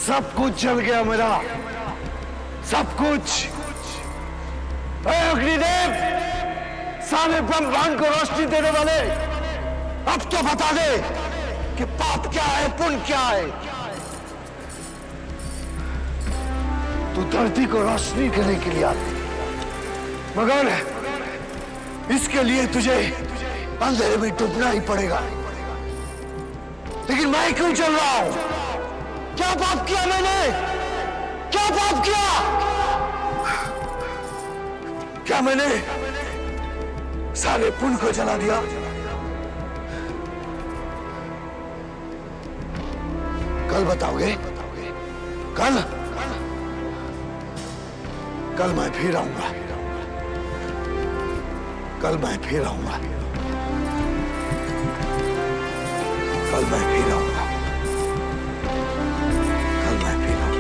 सब कुछ जल गया मेरा, सब कुछ। अग्निदेव, सारे ब्रह्मांड को रोशनी देने वाले, अब तो बता दे कि पाप क्या है, पुण्य क्या है। तू धरती को रोशनी करने के लिए आती, मगर इसके लिए तुझे अंधेरे में डूबना ही पड़ेगा। लेकिन मैं क्यों चल रहा हूं? क्या पाप किया मैंने? क्या पाप किया? क्या मैंने सारे पुण्य को जला दिया? कल बताओगे? कल? कल मैं फिर आऊंगा, कल मैं फिर आऊंगा, कल मैं फिर आऊंगा, कल मैं फिर आऊंगा।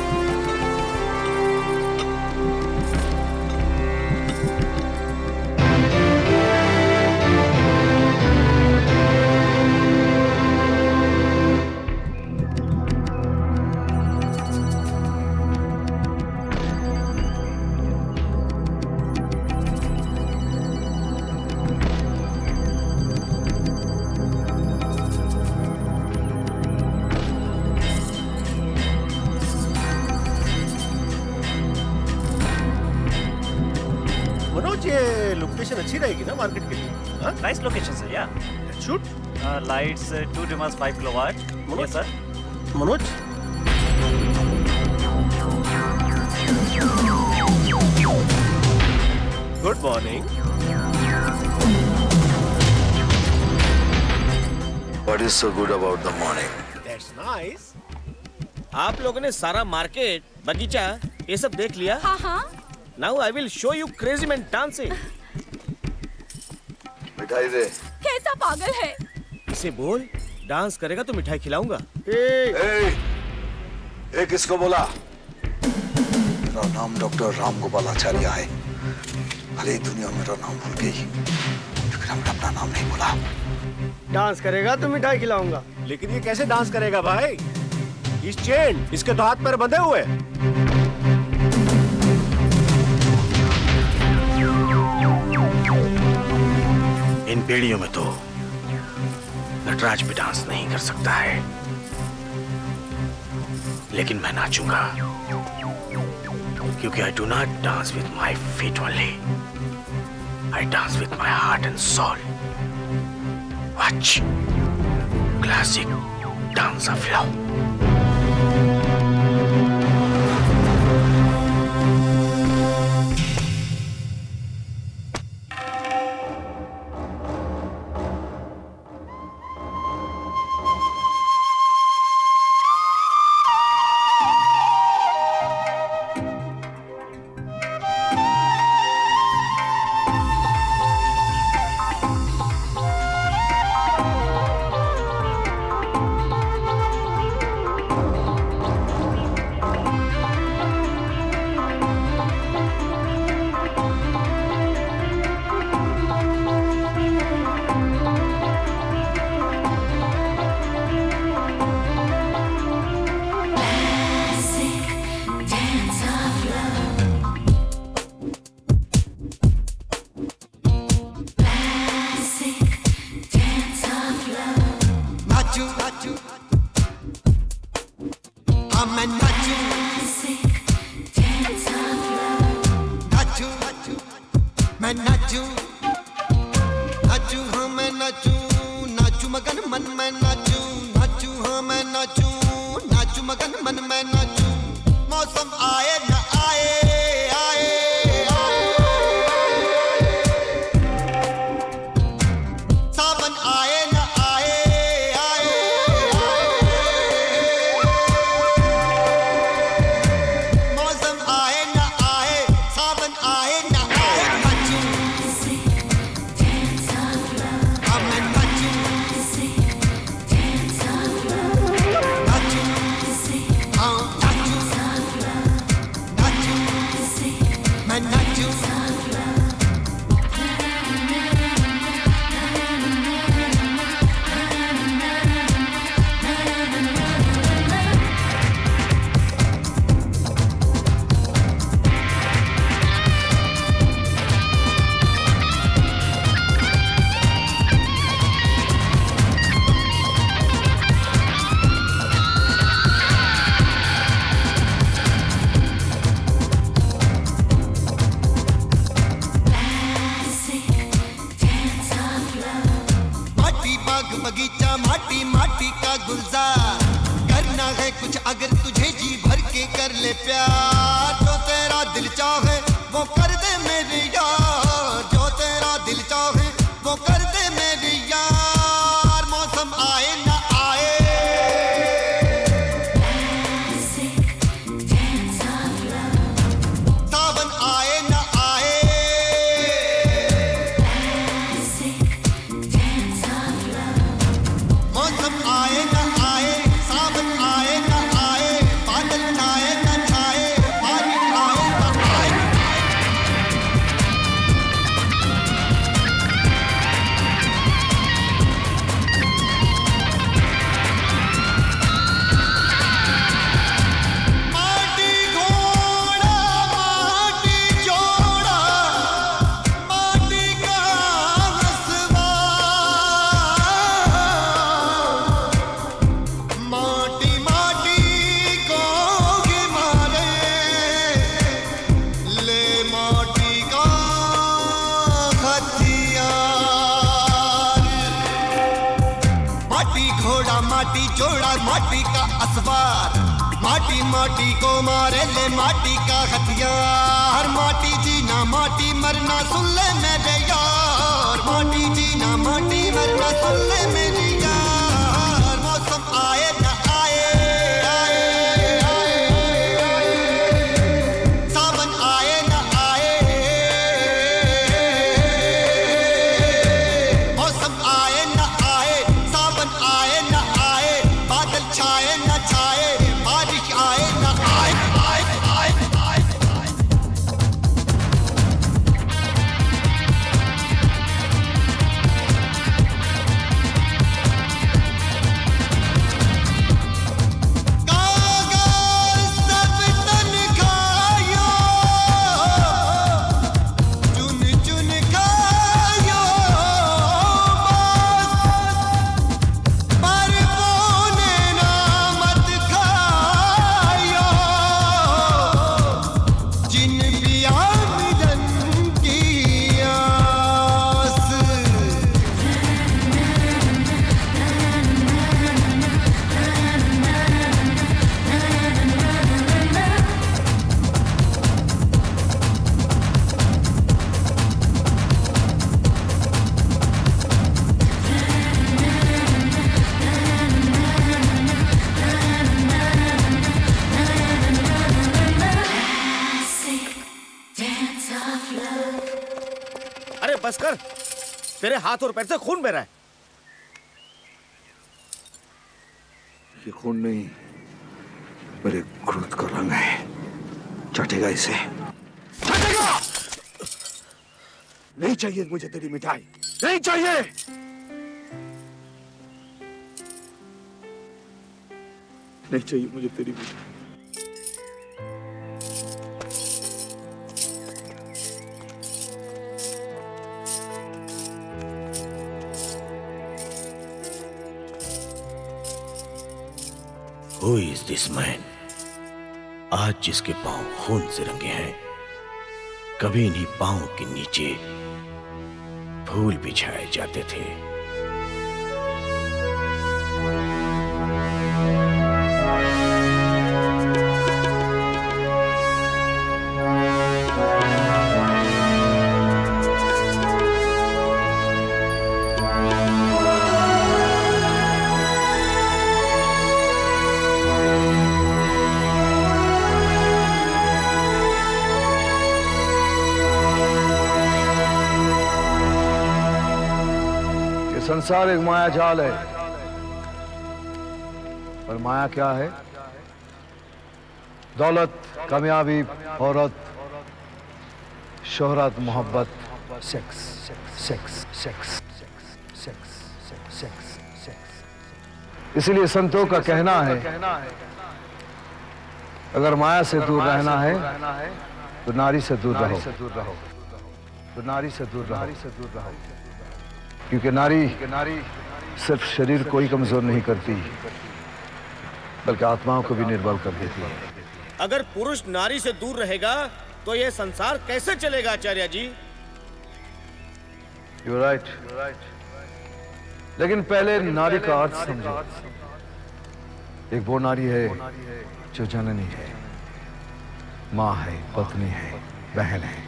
अच्छी रहेगी ना मार्केट के लिए? Nice location sir. या shoot lights 2 dimmers 5 kilowatt. Yes sir. Manoj, good morning. What is so good about the morning? That's nice. आप लोगों ने सारा मार्केट, बगीचा ये सब देख लिया? हाँ हाँ। Now I will show you crazy man dancing. मिठाई दे। कैसा पागल है? इसे बोल, डांस करेगा तो मिठाई खिलाऊंगा। ए, किसको बोला? मेरा नाम डॉक्टर रामगोपाल आचार्य है। भले ही दुनिया मेरा नाम भूल गई, लेकिन हमने अपना नाम नहीं भूला। डांस करेगा तो मिठाई खिलाऊंगा। लेकिन ये कैसे डांस करेगा भाई? इस चेन, इसके तो हाथ पैर बंधे हुए। इन पीढ़ियों में तो नटराज भी डांस नहीं कर सकता है, लेकिन मैं नाचूंगा, क्योंकि I do not dance with my feet only. I dance with my heart and soul. Watch. Classic dance of love. गुलजार, करना है कुछ अगर तुझे जी भर के कर ले प्यार, जो तेरा दिल चाहे वो कर दे मेरे यार, जो तेरा दिल चाहे वो कर दे मेरे यार, मौसम आए ना आए, सावन आए ना आए, मौसम आए ना आए, सावन आए ना आए, बादल छाए ना छाए, बारिश आए ना आए। माटी घोड़ा माटी जोड़ा, माटी का हंसवा, माटी माटी को ही मारे, ले माटी का हथियार, माटी घोड़ा माटी जोड़ा, माटी का असवार, माटी माटी को मारे, ले माटी का हथियार, माटी जीना माटी मरना सुन ले मेरे यार, माटी जीना माटी मरना सुन ले मेरे यार, मौसम आए ना आए, आए, आए, आए, सावन आए ना आए, मौसम आए ना आए, सावन आए ना आए, बादल छाए ना छाए, बारिश आए ना आए, आए, आए, आए, आए। कागज सब तन खायो, चुन चुन खायो, पर बोने ना मत खायो, जिन पिया मिलन की आस, अरे बस कर, तेरे हाथ और पैर से खून बह रहा है। ये खून नहीं, मेरे क्रोध का रंग है। चटेगा इसे, चटेगा। नहीं चाहिए मुझे तेरी मिठाई, नहीं चाहिए। नहीं चाहिए मुझे तेरी मिठाई। Who is this man? आज जिसके पांव खून से रंगे हैं, कभी इन्हीं पांव के नीचे फूल बिछाए जाते थे। संसार एक माया जाल है, पर माया क्या है? दौलत, कामयाबी, औरत, शोहरत, मोहब्बत, sex, sex, sex, sex, sex, sex. इसलिए संतों का कहना है, अगर माया से दूर रहना है तो नारी से दूर रहो, तो नारी से दूर रहो, क्योंकि नारी सिर्फ शरीर को ही कमजोर नहीं करती, बल्कि आत्माओं को भी निर्बल कर देती है। अगर पुरुष नारी से दूर रहेगा तो यह संसार कैसे चलेगा आचार्य जी? You're right. लेकिन पहले नारी का अर्थ समझो। एक वो नारी है जो जननी है, माँ है, पत्नी है, बहन है,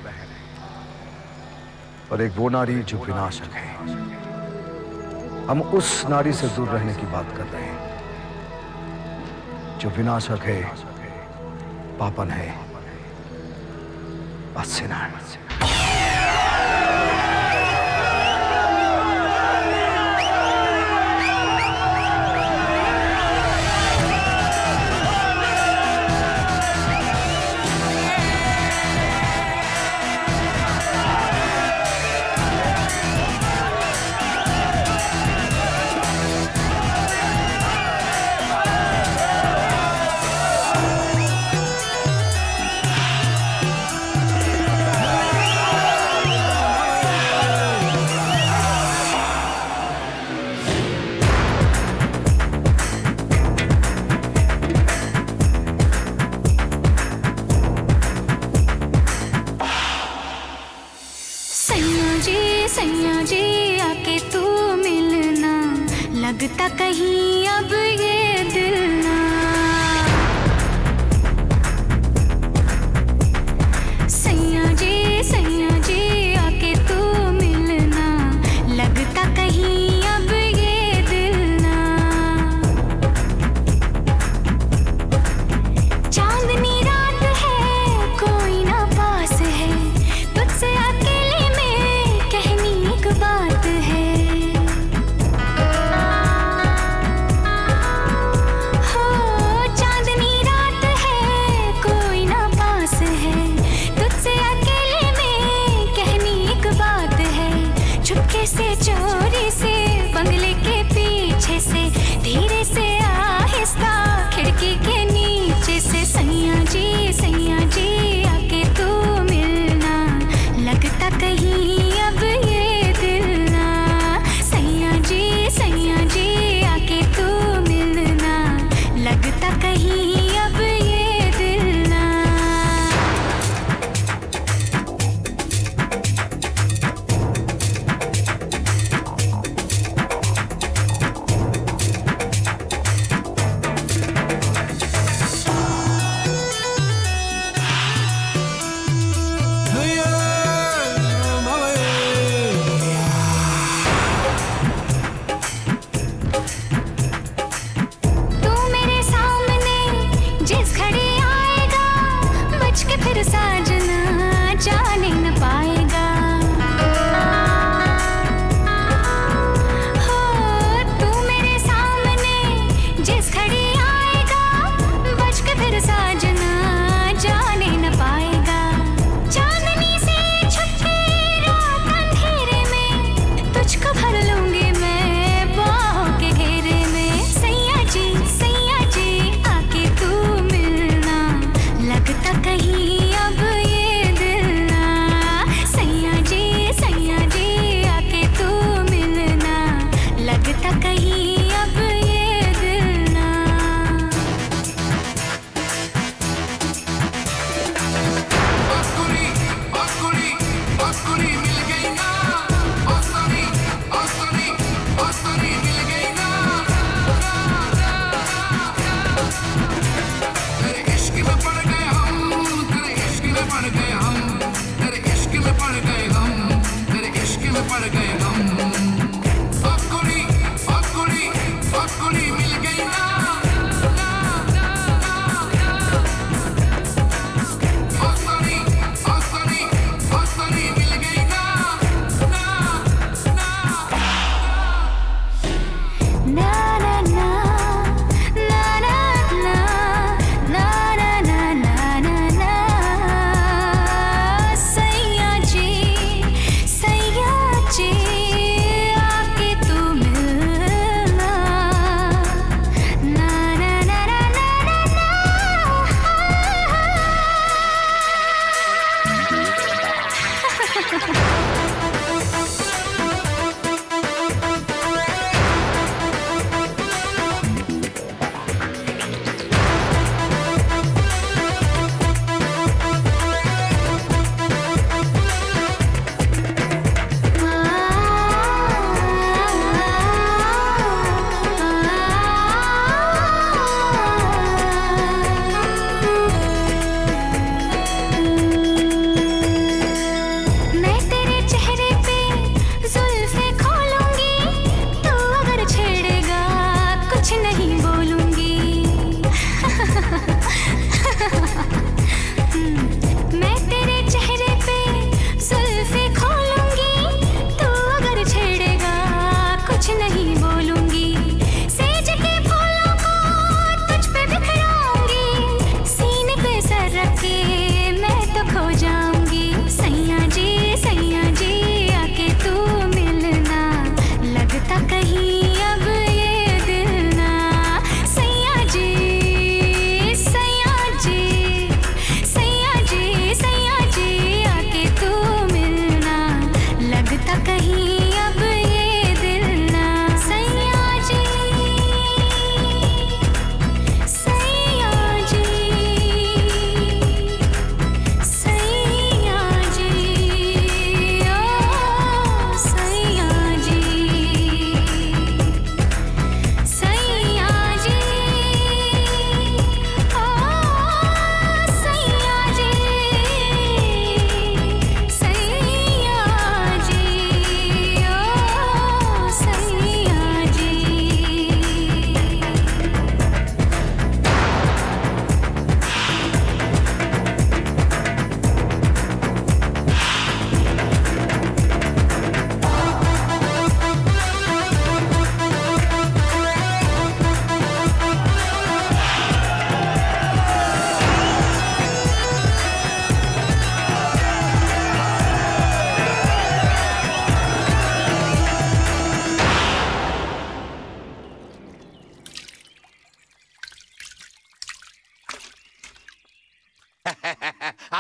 और एक वो नारी जो विनाशक है। हम उस नारी से दूर रहने की बात कर रहे हैं जो विनाशक है, पापन है, अस्सिना है। लगता कहीं अब ये दिल ना। सैया जी आके तू मिलना, लगता कहीं अब ये दिल ना। चांदनी रात है कोई ना पास है, तुझसे अकेले में कहनी एक बात है। से चोरी से बंगले के पीछे से, धीरे से आहिस्ता खिड़की के नीचे से। सैया जी आके तू मिलना, लगता कहीं अब ये दिल ना। सैया जी आके तू मिलना, लगता कहीं अब ये दिल ना। जाने न पाएगा हो, तू मेरे सामने जिस घड़ी आएगा, बच के फिर साजना जाने न पाएगा। चांदनी से छुपके रात अंधेरे में, तुझको भर लूंगी मैं बाहों के घेरे में। सैया जी आके तू मिलना, लगता कहीं अब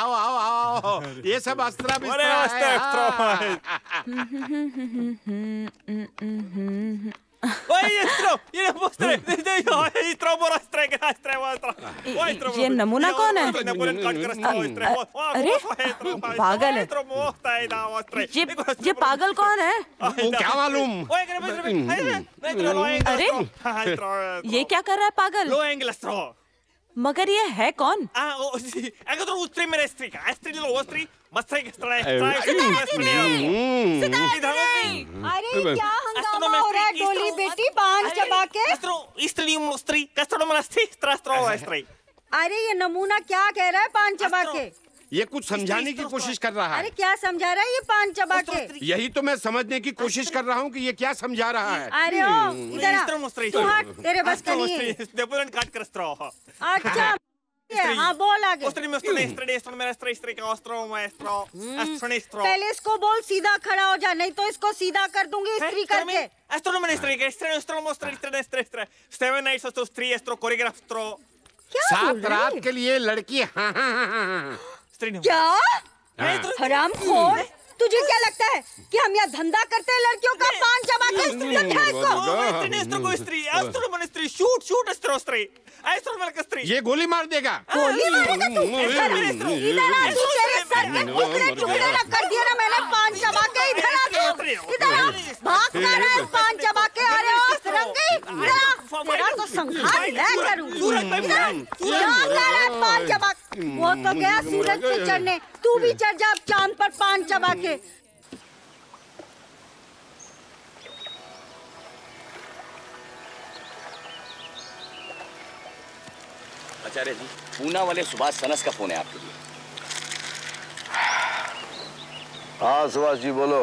आओ आओ आओ, ये सब अस्त्रा ये नमूना कौन है? अरे पागल है ये पागल कौन है? क्या मालूम? अरे ये क्या कर रहा है पागल? मगर ये है कौन? अरे क्या हंगामा हो रहा है डोली बेटी, पान चबा के। अरे ये नमूना क्या कह रहा है पान चबा के? ये कुछ समझाने की कोशिश कर रहा है। अरे क्या समझा रहा है ये पान चबा के? यही तो मैं समझने की कोशिश कर रहा हूँ कि ये क्या समझा रहा है। अरे ओ इधर आ, तू हट, तेरे बस का नहीं है। अच्छा हाँ बोल आगे। पहले इसको बोल सीधा खड़ा हो जा, नहीं तो इसको सीधा कर दूंगी इस्त्री करके। सात रात के लिए लड़की। क्या हरामखोर, तुझे क्या लगता है कि हम यहाँ धंधा करते हैं लड़कियों का? पान चबा के ये गोली मार देगा। गोली मारेगा तू? इधर तेरे सर के टुकड़े टुकड़े कर दिया ना मैंने पान चबा के। इधर आ तू, इधर आ, भाग कर रहा है पान चबा के। अरे ओ सरंगी, तेरा तो संहार मैं करूँ। पान चबा, वो तो गया सूरज पे चढ़ने, तू भी चढ़ जा चांद पर पान चबा के। आचार्य जी, पूना वाले सुभाष सनस का फोन है आपके लिए। हाँ सुभाष जी बोलो।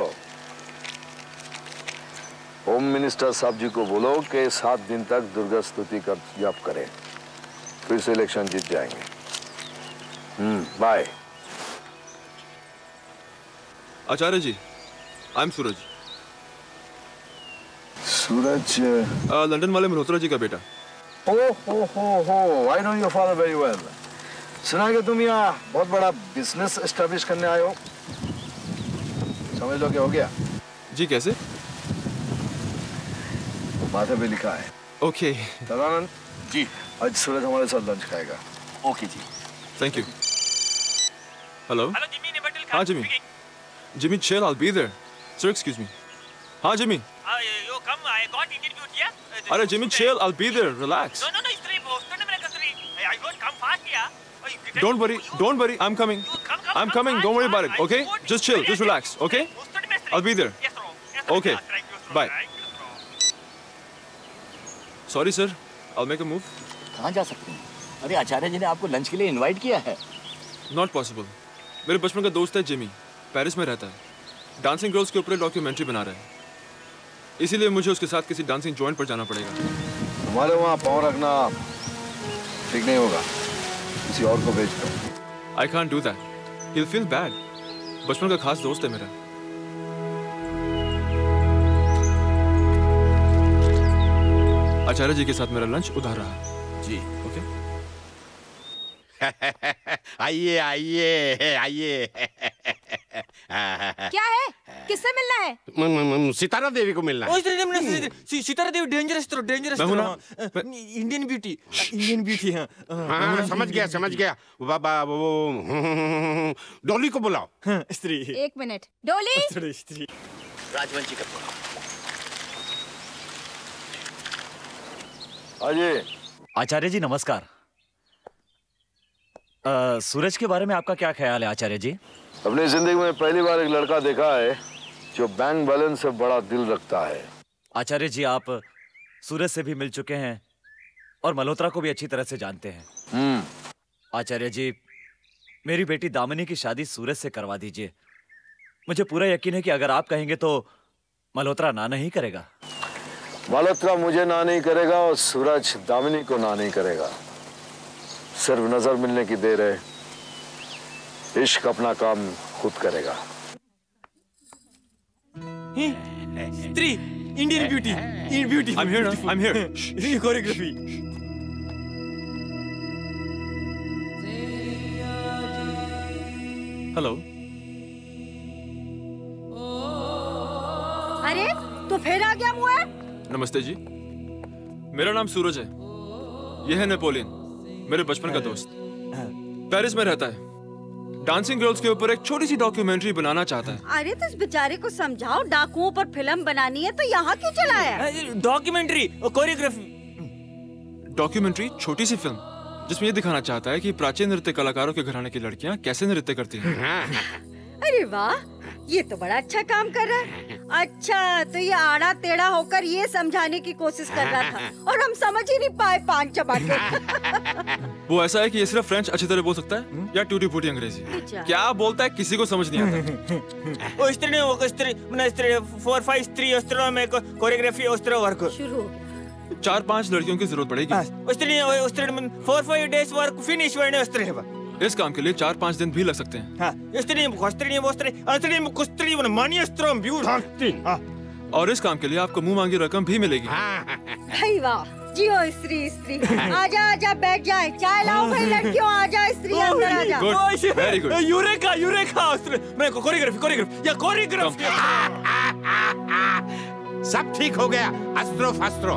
होम मिनिस्टर साहब जी को बोलो कि 7 दिन तक दुर्गा स्तुति का जप करें, फिर से इलेक्शन जीत जाएंगे। Bye. Acharya ji, I am Suraj. Suraj London वाले मल्होत्रा जी का बेटा। I know your father very well. सुना कि तुम यहाँ बहुत बड़ा बिजनेस एस्टेब्लिश करने आए हो, समझ लो कि हो गया। जी कैसे? माथे पे लिखा है। ओके। तदानंद जी, आज सूरज हमारे साथ लंच खाएगा। Okay ji, thank you. Hello. हाँ Jimmy. Jimmy chill, I'll be there. Sir, excuse me. हाँ Jimmy. You come, I got interviewed here. अरे Jimmy chill, I'll be there. Relax. No, Istri, I don't come fast here. Don't worry, I'm coming. I'm coming, don't worry about it, okay? Just chill, just relax, okay? I'll be there. Okay, bye. Sorry sir, I'll make a move. कहाँ जा सकते हैं? अरे आचार्य जी ने आपको lunch के लिए invite किया है। Not possible. मेरे बचपन का दोस्त है जिमी, पेरिस में रहता है। डांसिंग गर्ल्स के ऊपर डॉक्यूमेंट्री बना रहा है, इसीलिए मुझे उसके साथ किसी डांसिंग जॉइंट पर जाना पड़ेगा। हमारे वहाँ पाँव रखना ठीक नहीं होगा, किसी और को भेज दो। I can't do that. He'll feel bad. बचपन का खास दोस्त है मेरा। आचार्य जी के साथ मेरा लंच उधार रहा। जी ओके। आइए आइए आइए। क्या है? किससे मिलना है? सितारा देवी को मिलना है। Sitara Devi dangerous Indian beauty हाँ। हाँ समझ गया। बाबा वो डोली को बुलाओ। स्त्री। 1 मिनट। डोली। स्त्री। राजवंशी का फोन। अजय। आचार्य जी नमस्कार। सूरज के बारे में आपका क्या ख्याल है आचार्य जी? अपनी जिंदगी में पहली बार एक लड़का देखा है जो बैंक बैलेंस से बड़ा दिल रखता है। आचार्य जी आप सूरज से भी मिल चुके हैं और मल्होत्रा को भी अच्छी तरह से जानते हैं। आचार्य जी मेरी बेटी दामिनी की शादी सूरज से करवा दीजिए। मुझे पूरा यकीन है कि अगर आप कहेंगे तो मल्होत्रा ना नहीं करेगा। मल्होत्रा मुझे ना नहीं करेगा और सूरज दामिनी को ना नहीं करेगा। सिर्फ नजर मिलने की देर है, इश्क अपना काम खुद करेगा। स्त्री, Indian beauty, I'm here. Choreography. Hello. अरे तो फिर आ गया मुझे? नमस्ते जी, मेरा नाम सूरज है। यह है नेपोलियन, मेरे बचपन का दोस्त। पेरिस में रहता है। डांसिंग गर्ल्स के ऊपर एक छोटी सी डॉक्यूमेंट्री बनाना चाहता है। अरे तो इस बेचारे को समझाओ, डाकुओं पर फिल्म बनानी है तो यहाँ क्यों चला है? डॉक्यूमेंट्री और कोरियोग्राफी। डॉक्यूमेंट्री, छोटी सी फिल्म जिसमें ये दिखाना चाहता है कि प्राचीन नृत्य कलाकारों के घराने की लड़कियां कैसे नृत्य करती हैं। अरे वाह, ये तो बड़ा अच्छा काम कर रहा है। अच्छा, तो ये आड़ा टेढ़ा होकर ये समझाने की कोशिश कर रहा था और हम समझ ही नहीं पाए पान चबा के। वो ऐसा है कि ये सिर्फ फ्रेंच अच्छी तरह बोल सकता है या टूटी फूटी अंग्रेजी। क्या बोलता है किसी को समझ नहीं आता। वो स्त्री वो स्त्री मैंने स्त्री 4-5 स्त्री अस्त्रों में कोरियोग्राफी अस्त्रों वर्क शुरू हो गया। 4-5 लड़कियों की जरूरत पड़ेगी। स्त्री 4-5 डेज वर्क फिनिश करने अस्त्री है। इस काम के लिए 4-5 दिन भी लग सकते हैं। और इस काम के लिए आपको मुंह मांगी रकम भी मिलेगी। भाई वाह, जियो स्त्री स्त्री। आजा आजा बैठ जाए, चाय लाओ भाई लड़कियों, आजा स्त्री अंदर आजा। Good, very good. Eureka eureka मैं कोरियोग्राफी या कोरियोग्राफी। सब ठीक हो गया। अस्त्रो फस्त्रो।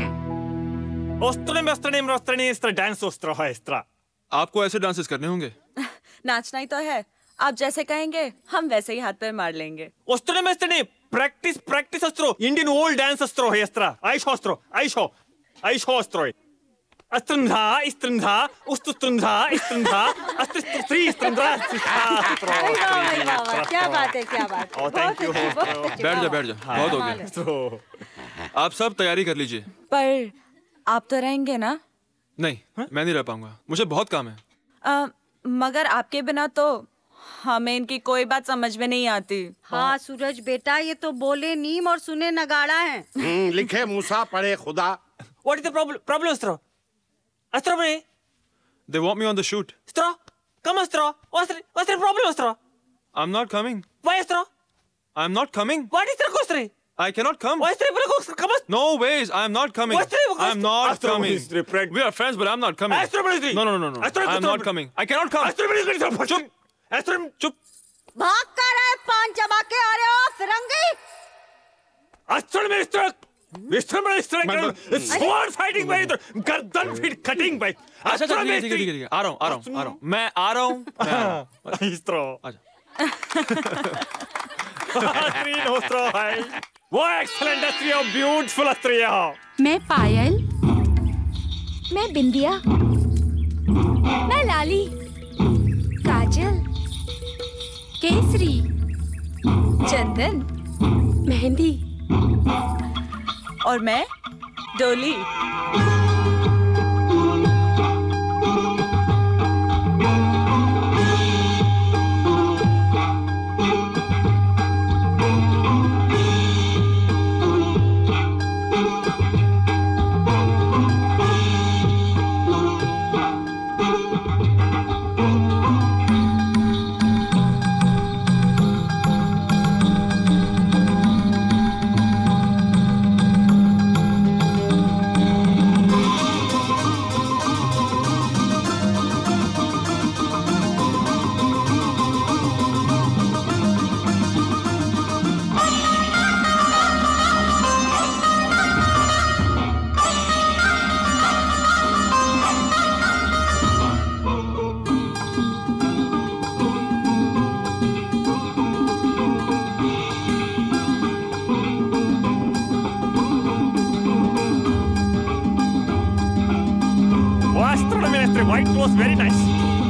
अस्त्र डांस अस्त्र है अस्त्र। आपको ऐसे डांसेस करने होंगे। नाचना ही तो है, आप जैसे कहेंगे हम वैसे ही हाथ पैर मार लेंगे। Practice practice astro Indian old dance astro है अस्त्र। ISEER अस्त्रो ISEER ISEER अस्त्रो अस्त्रंधा इस्त्रंधा उस्तुत्रंधा इस्त्रंधा अस्त्री स्त्रंधा। क्या बात है, क्या बात है। Thank you. बैठ जा, बहुत हो गया। आप सब तैयारी कर लीजिए। पर आप तो रहेंगे ना? नहीं, मैं नहीं रह पाऊंगा, मुझे बहुत काम है। मगर आपके बिना तो हमें इनकी कोई बात समझ में नहीं आती। हाँ सूरज बेटा, ये तो बोले नीम और सुने नगाड़ा है। लिखे मूसा पढ़े खुदा। What is the problem अस्त्र? अस्त्र में They want me on the shoot. अस्त्र कम अस्त्र अस्त्र problem अस्त्र। I'm not coming. Why अस्त्र? I'm not coming. What is the अस्त्र? I cannot come. Why अस्त्र बोले कम? No ways, I am not coming. I'm not coming. We are friends, but I'm not coming. अस्त्र बोले No. I'm not coming. I cannot come. अस्त्र बोले चुप। अस्त्र चुप। भाग कर रहे पान चबा के आ रहे हो फिरंगी। अस्त्र में अस्त्र sword fighting भाई, तो गर्दन फिट कटिंग भाई। अच्छा ठीक है, आ रहा हूँ। मैं आ रहा हूँ। अस्त्र है वो एक्सीलेंट अस्त्र है, ब्यूटीफुल अस्त्र है। मैं पायल, मैं बिंदिया, मैं लाली, काजल, केसरी, चंदन, मेहंदी और मैं डोली। White was very nice.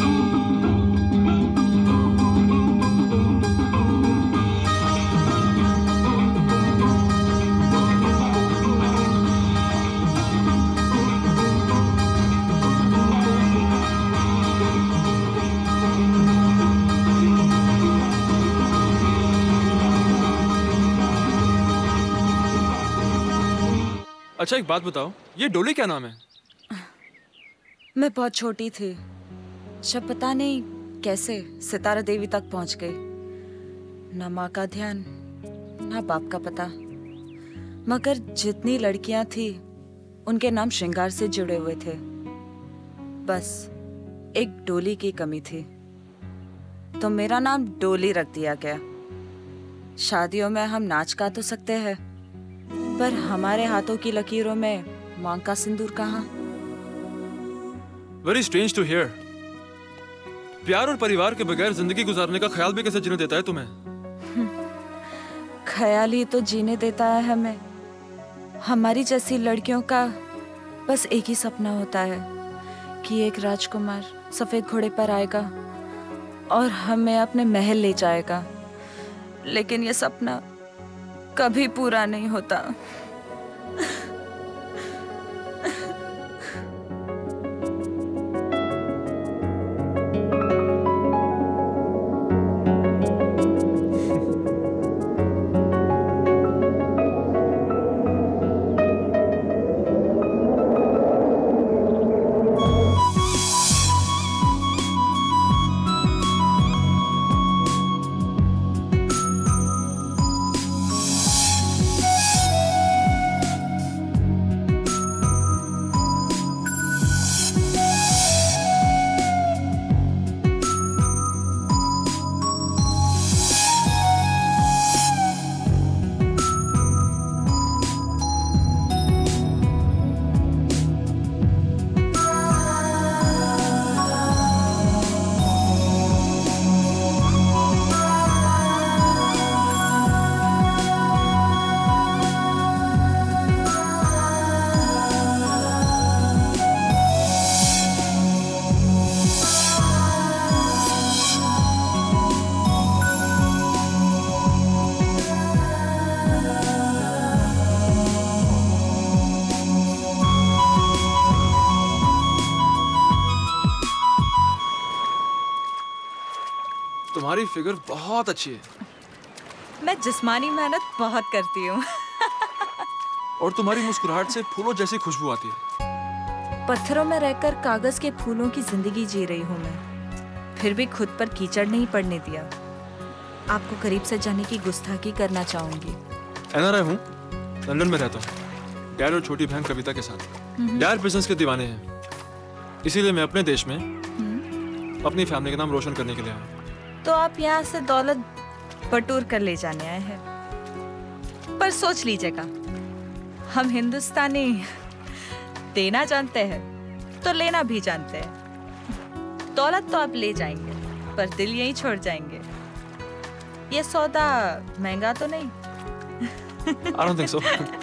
अच्छा एक बात बताओ, ये डोली क्या नाम है? मैं बहुत छोटी थी जब पता नहीं कैसे सितारा देवी तक पहुंच गई। ना माँ का ध्यान, ना बाप का पता, मगर जितनी लड़कियां थी उनके नाम श्रृंगार से जुड़े हुए थे। बस एक डोली की कमी थी। तो मेरा नाम डोली रख दिया गया। शादियों में हम नाच गा तो सकते हैं, पर हमारे हाथों की लकीरों में मांग का सिंदूर कहाँ? Very strange to hear. प्यार और परिवार के बगैर जिंदगी गुजारने का ख्याल भी कैसे जीने देता है तुम्हें? ख्याल ही तो जीने देता है हमें। हमारी जैसी लड़कियों का बस एक ही सपना होता है कि एक राजकुमार सफेद घोड़े पर आएगा और हमें अपने महल ले जाएगा, लेकिन ये सपना कभी पूरा नहीं होता। तुम्हारी फिगर बहुत अच्छी है। मैं जिस्मानी मेहनत बहुत करती हूँ। और तुम्हारी मुस्कुराहट से फूलों जैसी खुशबू आती है। पत्थरों में रहकर कागज के फूलों की जिंदगी जी रही हूँ मैं, फिर भी खुद पर कीचड़ नहीं पड़ने दिया। आपको करीब से जाने की गुस्ताखी करना चाहूंगी। NRI हूँ, लंदन में रहता हूँ, डैड और छोटी बहन कविता के साथ। डैड बिजनेस के दीवाने हैं, इसीलिए मैं अपने देश में अपनी फैमिली का नाम रोशन करने के लिए आया। तो आप यहाँ से दौलत बटोर कर ले जाने आए हैं, पर सोच लीजिएगा, हम हिंदुस्तानी देना जानते हैं तो लेना भी जानते हैं। दौलत तो आप ले जाएंगे, पर दिल यहीं छोड़ जाएंगे। ये सौदा महंगा तो नहीं? I don't think so.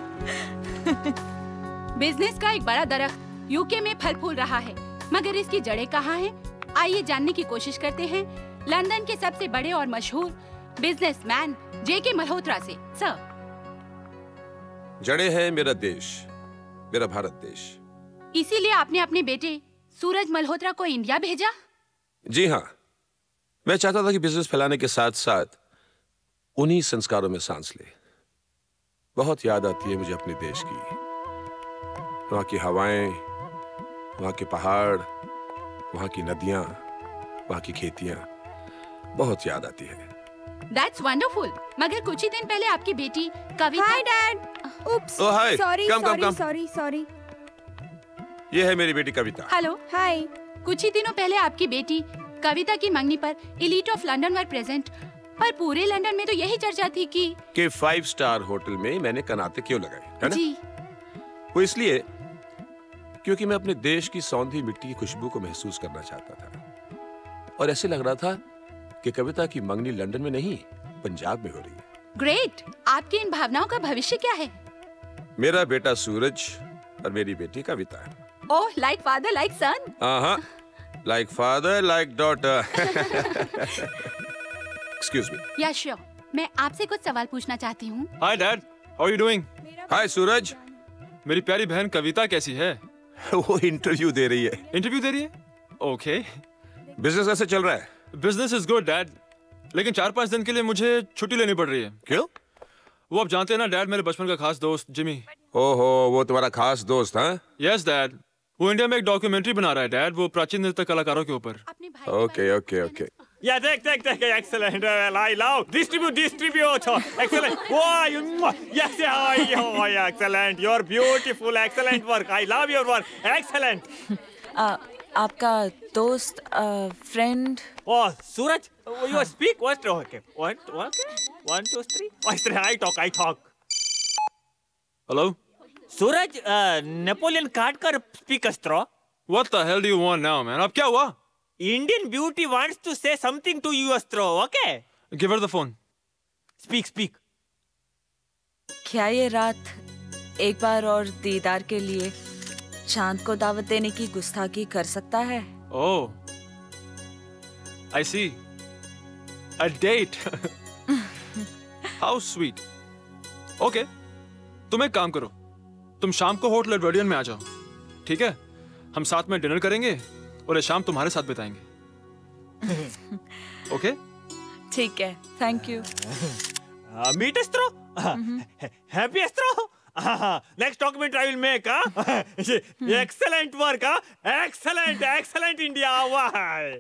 Business का एक बड़ा दरख्त यूके में फल फूल रहा है, मगर इसकी जड़ें कहाँ हैं? आइए जानने की कोशिश करते हैं लंदन के सबसे बड़े और मशहूर बिजनेसमैन JK मल्होत्रा से। सर, जड़ें हैं मेरा देश, मेरा भारत देश। इसीलिए आपने अपने बेटे सूरज मल्होत्रा को इंडिया भेजा? जी हाँ, मैं चाहता था कि बिजनेस फैलाने के साथ साथ उन्हीं संस्कारों में सांस ले। बहुत याद आती है मुझे अपने देश की, वहां की हवाएं, वहां के पहाड़, वहां की नदियां, वहां की खेतियां, बहुत याद आती है। That's wonderful। मगर कुछ ही दिन पहले आपकी बेटी Kavita. Hi dad. Oops, Oh, hi. Sorry Come, come, sorry come. Sorry sorry. ये है मेरी बेटी कविता। हेलो। हाय। कुछ ही दिनों पहले आपकी बेटी कविता की मंगनी पर elite of London were present, पर पूरे लंदन में तो यही चर्चा थी कि 5 स्टार होटल में मैंने कनाते क्यों लगाए, है ना? जी। वो इसलिए क्योंकि मैं अपने देश की सौंधी मिट्टी की खुशबू को महसूस करना चाहता था, और ऐसे लग रहा था कि कविता की मंगनी लंदन में नहीं, पंजाब में हो रही है। ग्रेट। आपकी इन भावनाओं का भविष्य क्या है? मेरा बेटा सूरज और मेरी बेटी Kavita. Oh, like father like son. हाँ, like father like daughter. Excuse me. Yeah sure, मैं आपसे कुछ सवाल पूछना चाहती हूँ। Hi dad, how are you doing? Hi Suraj. मेरी प्यारी बहन कविता कैसी है? वो इंटरव्यू दे रही है। इंटरव्यू दे रही है? ओके। बिजनेस कैसे चल रहा है? बिजनेस इज गुड डैड, लेकिन 4-5 दिन के लिए मुझे छुट्टी लेनी पड़ रही है। क्यों? वो आप जानते हैं ना डैड, मेरे बचपन का खास दोस्त जिमी। ओहो, वो तुम्हारा खास दोस्त? हाँ, यस डैड, वो इंडिया में एक डॉक्यूमेंट्री बना रहा है डैड, वो प्राचीन नृत्य कलाकारों के ऊपर। Okay okay okay. Yeah, take, excellent. I love. Distribute. Excellent. Wow, yes, excellent. You're beautiful. Excellent work. I love your work. Excellent. आपका दोस्त friend. Oh, Suraj, you speak. What? Okay. One, 2, 3. I talk. Hello? Suraj, Napoleon काट कर speak astro. What the hell do you want now, man? अब क्या हुआ? Indian beauty wants to say something to you, astro. Okay? Give her the phone. Speak. क्या ये रात एक बार और दीदार के लिए चांद को दावत देने की गुस्ताखी कर सकता है? Oh, I see. A date. How sweet. Okay. तुम एक काम करो, तुम शाम को होटल एडवर्डियन में आ जाओ, ठीक है? हम साथ में डिनर करेंगे और ये शाम तुम्हारे साथ बिताएंगे। ओके? ठीक है, thank you. Meet astro. Happy astro. Next document I will make. Excellent work. Excellent India. Why?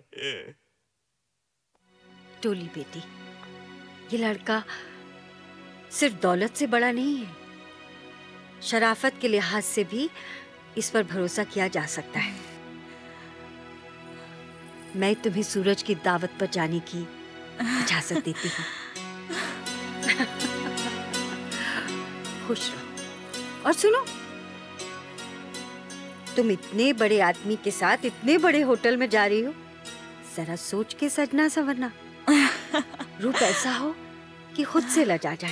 डोली बेटी, ये लड़का सिर्फ दौलत से बड़ा नहीं है, शराफत के लिहाज से भी इस पर भरोसा किया जा सकता है। मैं तुम्हें सूरज की दावत पर जाने की इजाजत देती हूँ। खुश रहो। और सुनो, तुम इतने बड़े आदमी के साथ इतने बड़े होटल में जा रही हो, जरा सोच के सजना संवरना। रूप ऐसा हो कि खुद से लजा जाए।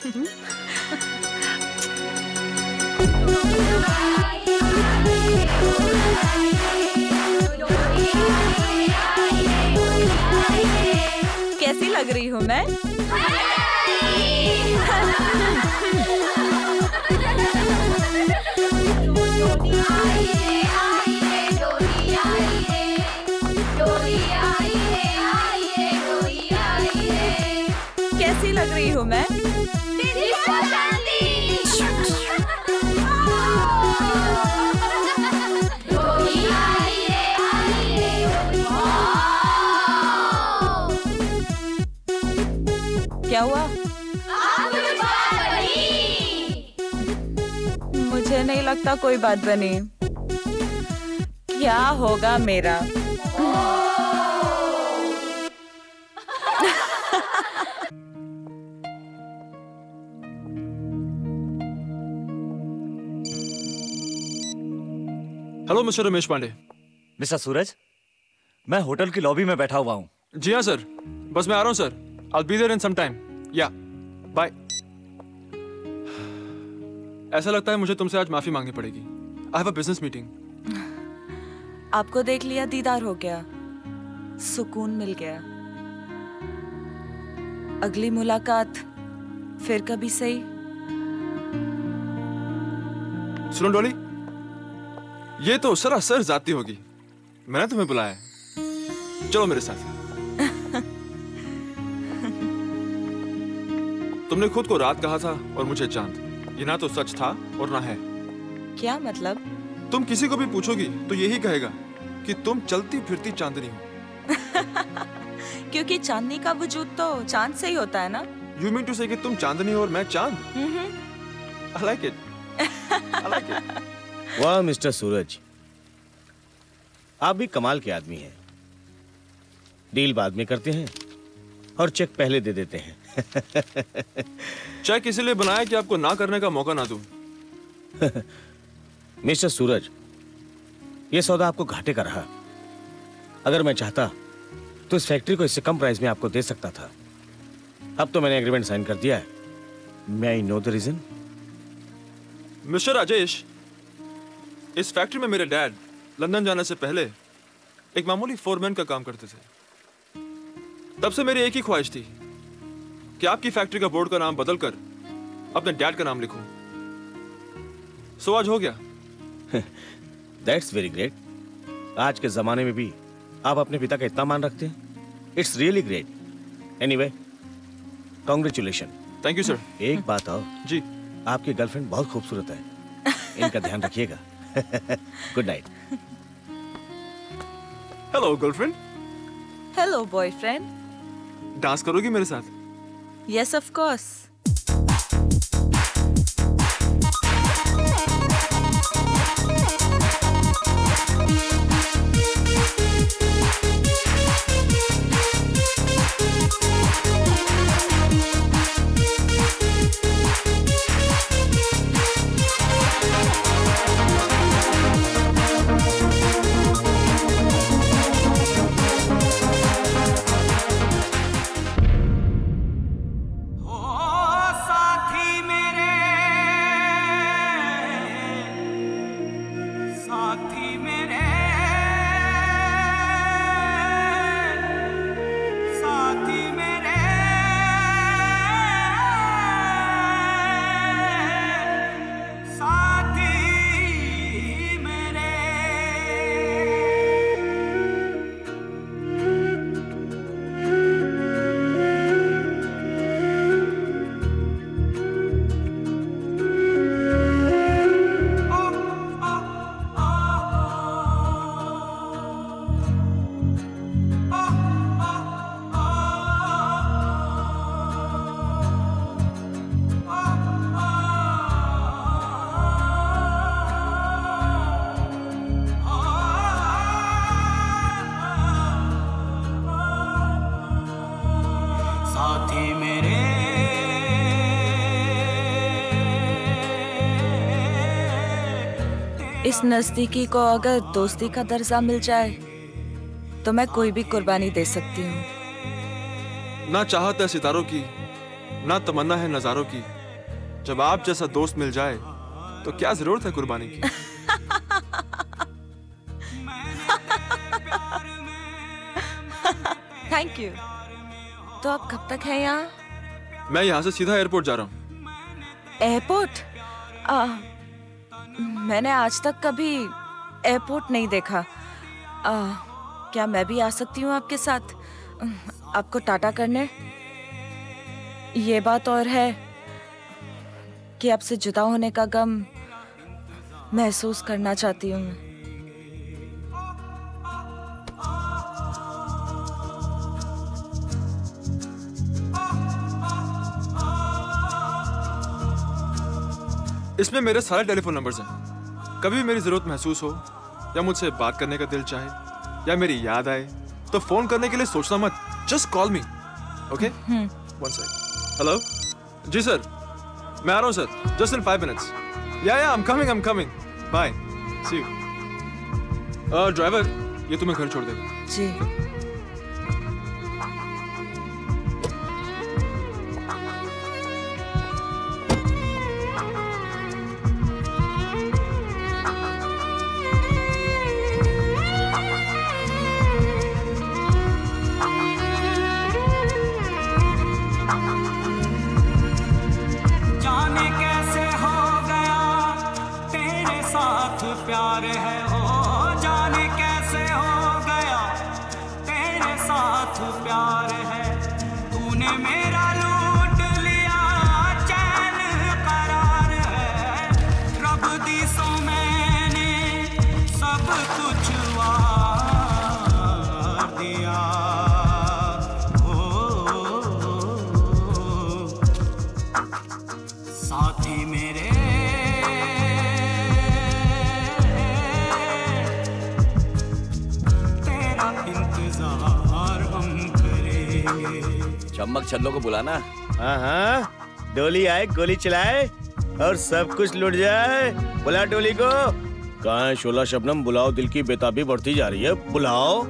कैसी लग रही हूँ मैं? कैसी लग रही हूँ मैं? क्या हुआ? मुझे नहीं लगता कोई बात बनी। क्या होगा मेरा? Hello mister Ramesh Pandey. Mister Suraj, मैं होटल की लॉबी में बैठा हुआ हूँ। जी हाँ सर, बस मैं आ रहा हूँ sir. I'll be there in some time. Yeah. Bye. ऐसा लगता है मुझे तुमसे आज माफी मांगनी पड़ेगी। I have a business meeting. आपको देख लिया, दीदार हो गया, सुकून मिल गया। अगली मुलाकात फिर कभी सही। सुनो डोली, ये तो सरासर जाती होगी। मैंने तुम्हें बुलाया है, चलो मेरे साथ। तुमने खुद को रात कहा था और मुझे चांद। ये ना तो सच था और ना है। क्या मतलब? तुम किसी को भी पूछोगी तो यही कहेगा कि तुम चलती फिरती चांदनी हो। क्योंकि चांदनी का वजूद तो चांद से ही होता है ना। You mean to say कि तुम चांदनी हो और मैं चांद? I like it. I like it. वाह मिस्टर सूरज, आप भी कमाल के आदमी हैं। डील बाद में करते हैं और चेक पहले दे देते हैं। चेक इसीलिए बनाया कि आपको ना करने का मौका ना दूं। मिस्टर सूरज, यह सौदा आपको घाटे का रहा। अगर मैं चाहता तो इस फैक्ट्री को इससे कम प्राइस में आपको दे सकता था। अब तो मैंने एग्रीमेंट साइन कर दिया है। May I know the reason? Mister Rajesh, इस फैक्ट्री में मेरे डैड लंदन जाने से पहले एक मामूली फोरमैन का काम करते थे। तब से मेरी एक ही ख्वाहिश थी कि आपकी फैक्ट्री का बोर्ड का नाम बदलकर अपने डैड का नाम लिखूं। सो आज हो गया। That's very great. आज के जमाने में भी आप अपने पिता का इतना मान रखते हैं। It's really great. Anyway, congratulation. Thank you sir. एक बात और जी, आपकी गर्लफ्रेंड बहुत खूबसूरत है, इनका ध्यान रखिएगा। Good night. Hello girlfriend. Hello boyfriend. Dance करोगी मेरे साथ? Yes of course. साथी मेरे इस नजदीकी को अगर दोस्ती का दर्जा मिल जाए तो मैं कोई भी कुर्बानी दे सकती हूँ। ना चाहत है सितारों की, ना तमन्ना है नजारों की। जब आप जैसा दोस्त मिल जाए तो क्या जरूरत है कुर्बानी की। Thank you. तो आप कब तक हैं यहाँ? मैं यहाँ से सीधा एयरपोर्ट जा रहा हूँ। एयरपोर्ट? मैंने आज तक कभी एयरपोर्ट नहीं देखा। क्या मैं भी आ सकती हूँ आपके साथ आपको टाटा करने? ये बात और है कि आपसे जुदा होने का गम महसूस करना चाहती हूँ। इसमें मेरे सारे टेलीफोन नंबर्स हैं। कभी मेरी जरूरत महसूस हो या मुझसे बात करने का दिल चाहे या मेरी याद आए तो फोन करने के लिए सोचना मत, just call me. Okay? One second. Hello ji sir, मैं आ रहा हूँ सर, जस्ट इन 5 minutes। या I am coming. Bye, see you. Driver, ये तुम्हें घर छोड़ देगा। जी। प्यार है ओ जाने कैसे हो गया तेरे साथ प्यार है तूने मेरा लूट लिया चैन करार है रब दी सो मैंने सब कुछ वार दिया साथी मेरे चम्मक छल्लों को बुलाना। हाँ, डोली आए, गोली चलाए और सब कुछ लुट जाए। बुला डोली को। कहाँ है शोला शबनम? बुलाओ, दिल की बेताबी बढ़ती जा रही है, बुलाओ।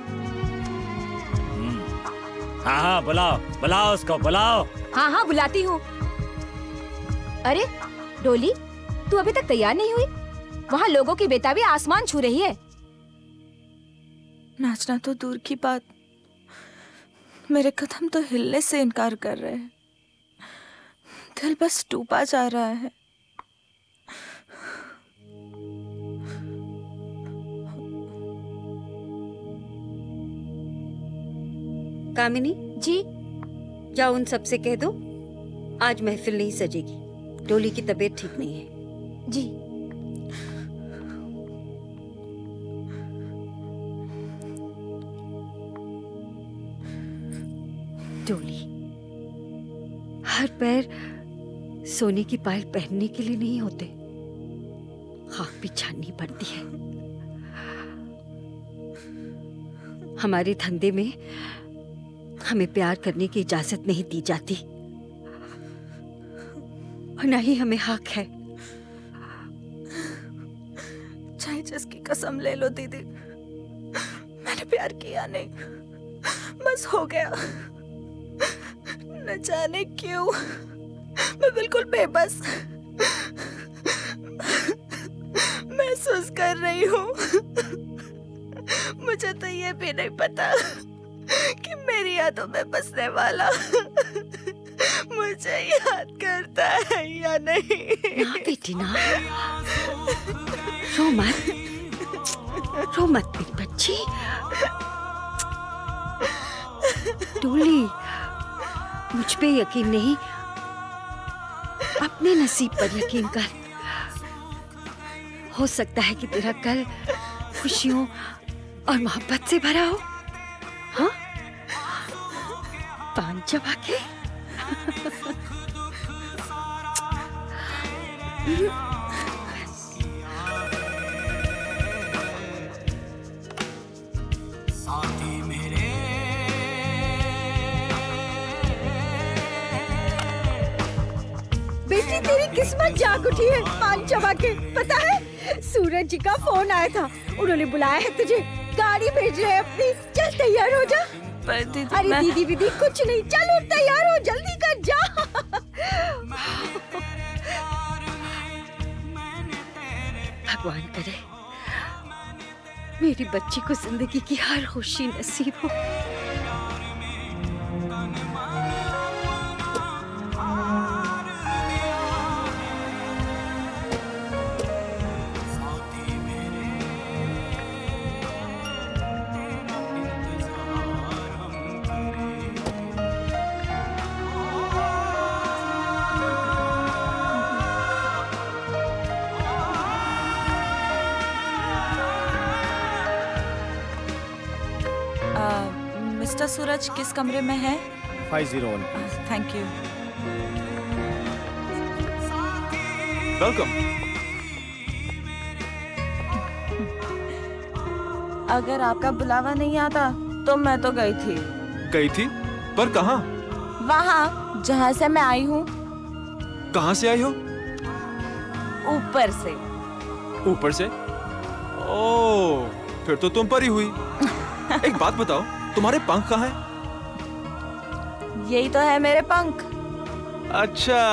हाँ, बुलाओ उसको, बुलाओ। हाँ, बुलाती हूँ। अरे डोली, तू अभी तक तैयार नहीं हुई? वहाँ लोगों की बेताबी आसमान छू रही है। नाचना तो दूर की बात, मेरे कदम तो हिलने से इनकार कर रहे हैं। दिल बस टूटा जा रहा है। कामिनी जी, जाओ उन सबसे कह दो आज महफिल नहीं सजेगी। डोली की तबीयत ठीक नहीं है। जी। डोली, हर पैर सोने की पायल पहनने के लिए नहीं होते, खाक भी छाननी पड़ती है। हमारे धंधे में हमें प्यार करने की इजाजत नहीं दी जाती और न ही हमें हक है। चाहे जिसकी कसम ले लो दीदी, मैंने प्यार किया नहीं, बस हो गया। न जाने क्यों मैं बिल्कुल बेबस महसूस कर रही हूँ। मुझे तो ये भी नहीं पता कि मेरी यादों में बसने वाला मुझे याद करता है या नहीं। ना बेटी ना, रो मत मेरी बच्ची। डोली, मुझ पे यकीन नहीं, अपने नसीब पर यकीन कर। हो सकता है कि तेरा कल खुशियों और मोहब्बत से भरा हो। हाँ, पान चबा के। साथी मेरे किस्मत जाग उठी है पान चबा के। पता है सूरज जी का फोन आया था, उन्होंने बुलाया है तुझे, गाड़ी भेज रहे हैं अपनी। चल तैयार हो जा। अरे दीदी दीदी कुछ नहीं, चलो तैयार हो, जल्दी कर जा। भगवान करे मेरी बच्ची को जिंदगी की हर खुशी नसीब हो। मिस्टर सूरज किस कमरे में है? 501 थैंक यू। वेलकम। अगर आपका बुलावा नहीं आता तो मैं तो गई थी। गई थी? पर कहाँ? वहाँ जहाँ से मैं आई हूँ। कहाँ से आई हो? ऊपर से। ऊपर से? ओह, फिर तो तुम पर ही हुई। एक बात बताओ, तुम्हारे पंख कहाँ हैं? यही तो है मेरे पंख। अच्छा।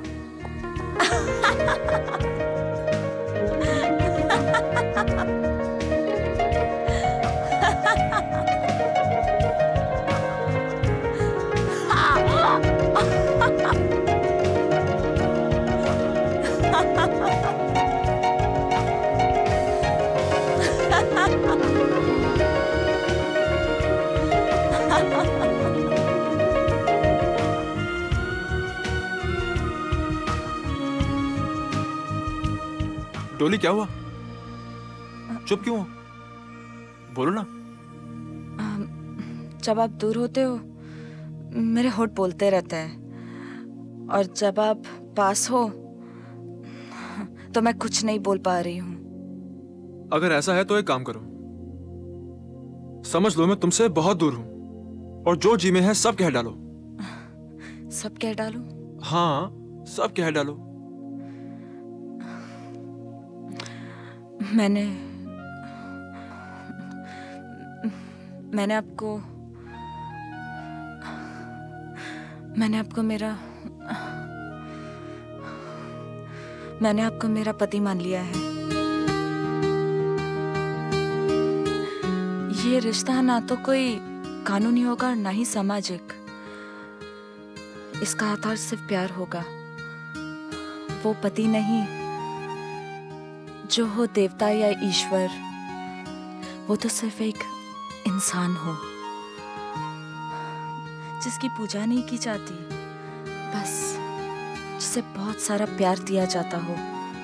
डोली क्या हुआ? चुप क्यों हो? बोलो ना। जब आप दूर होते हो मेरे होठ बोलते रहते हैं, और जब आप पास हो तो मैं कुछ नहीं बोल पा रही हूँ। अगर ऐसा है तो एक काम करो, समझ लो मैं तुमसे बहुत दूर हूँ, और जो जी में है सब कह डालो। सब कह डालो? हाँ, सब कह डालो। मैंने आपको मेरा पति मान लिया है। ये रिश्ता ना तो कोई कानूनी होगा और ना ही सामाजिक। इसका आधार सिर्फ प्यार होगा। वो पति नहीं, जो हो देवता या ईश्वर, वो तो सिर्फ एक इंसान हो जिसकी पूजा नहीं की जाती, बस जिसे बहुत सारा प्यार दिया जाता हो।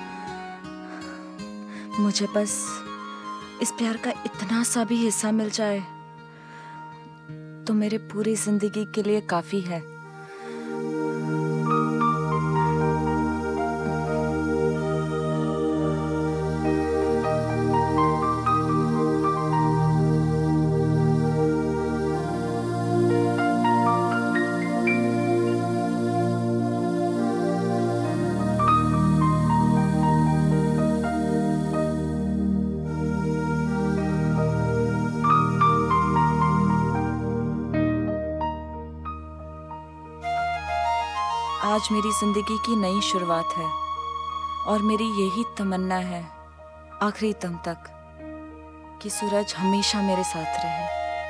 मुझे बस इस प्यार का इतना सा भी हिस्सा मिल जाए तो मेरे पूरी जिंदगी के लिए काफी है। आज मेरी जिंदगी की नई शुरुआत है और मेरी यही तमन्ना है आखिरी दम तक कि सूरज हमेशा मेरे साथ रहे।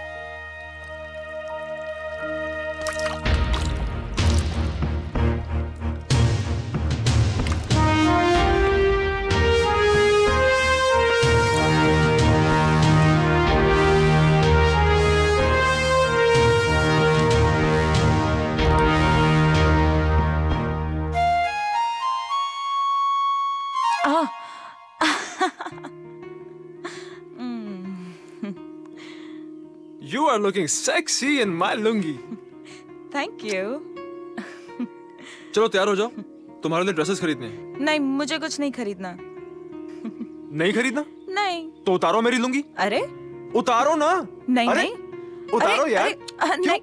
You are looking sexy in my lungi. Thank you. चलो तैयार हो जाओ, तुम्हारे लिए ड्रेसेस खरीदने हैं। नहीं, मुझे कुछ नहीं खरीदना। नहीं खरीदना? नहीं। तो उतारो मेरी लुंगी। अरे उतारो ना। नहीं अरे? नहीं उतारो अरे, यार। अरे, नहीं।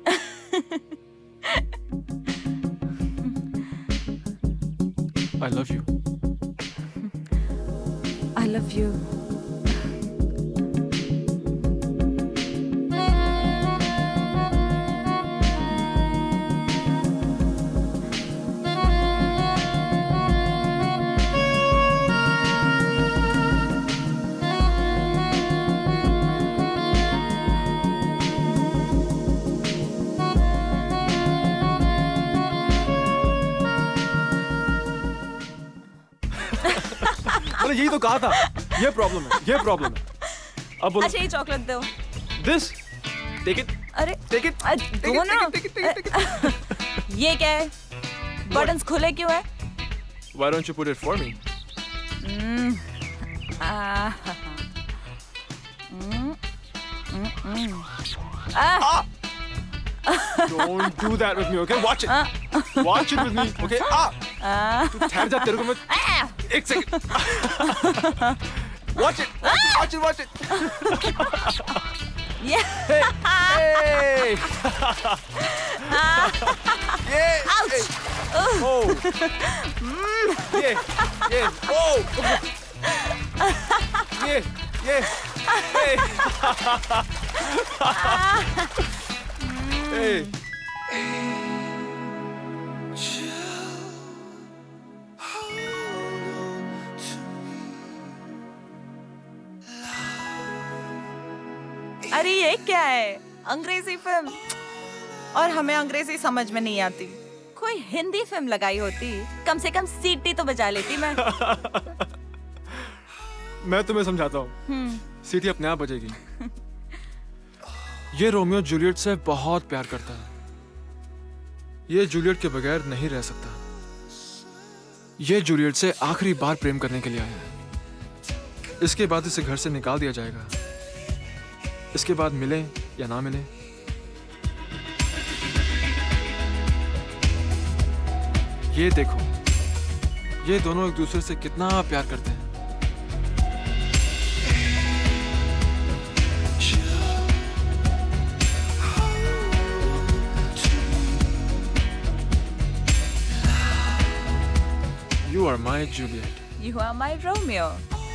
I love you. I love you. मैंने यही तो कहा था। ये प्रॉब्लम है, ये प्रॉब्लम है। अब बोलो। अच्छा ये चॉकलेट दो। This, take it. अरे take it. दो ना। ये क्या है? बटन्स खुले क्यों है? Why don't you put it for me? Don't do that with me, okay? Watch it. Watch it with me, okay? तू ठहर जा, तेरे को मैं एक second. Watch it, watch it, watch it. Yeah. Hey. Yeah. Ouch. Oh. Yeah. Yeah. Oh. Yeah. Yeah. Hey. Hey. अरे ये क्या है? अंग्रेजी फिल्म। और हमें अंग्रेजी समझ में नहीं आती। कोई हिंदी फिल्म लगाई होती, कम से कम सीटी तो बजा लेती मैं। मैं तुम्हें समझाता हूँ। सीटी अपने आप बजेगी। ये रोमियो जूलियट से बहुत प्यार करता है। ये जूलियट के बगैर नहीं रह सकता। ये जूलियट से आखिरी बार प्रेम करने के लिए आया है। इसके बाद इसे घर से निकाल दिया जाएगा। इसके बाद मिले या ना मिले, ये देखो, ये दोनों एक दूसरे से कितना प्यार करते हैं। You are my Juliet. You are my Romeo.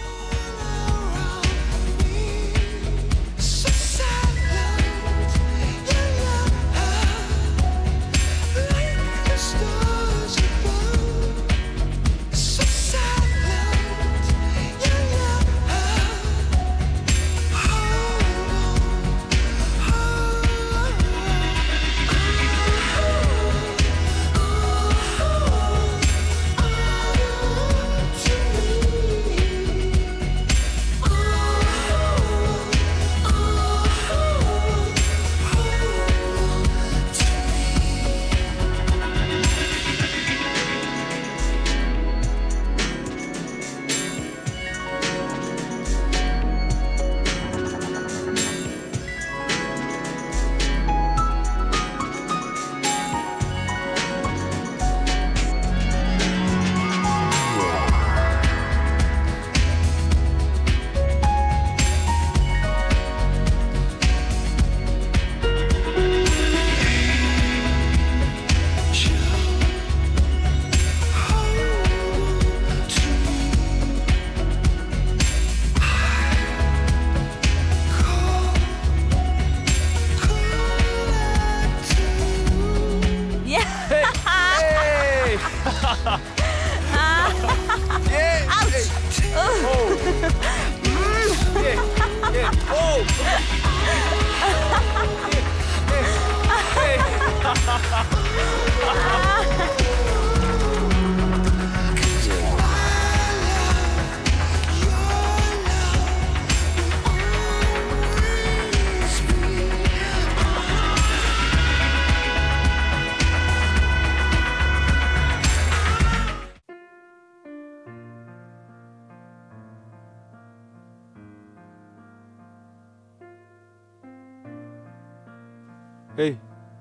Hey,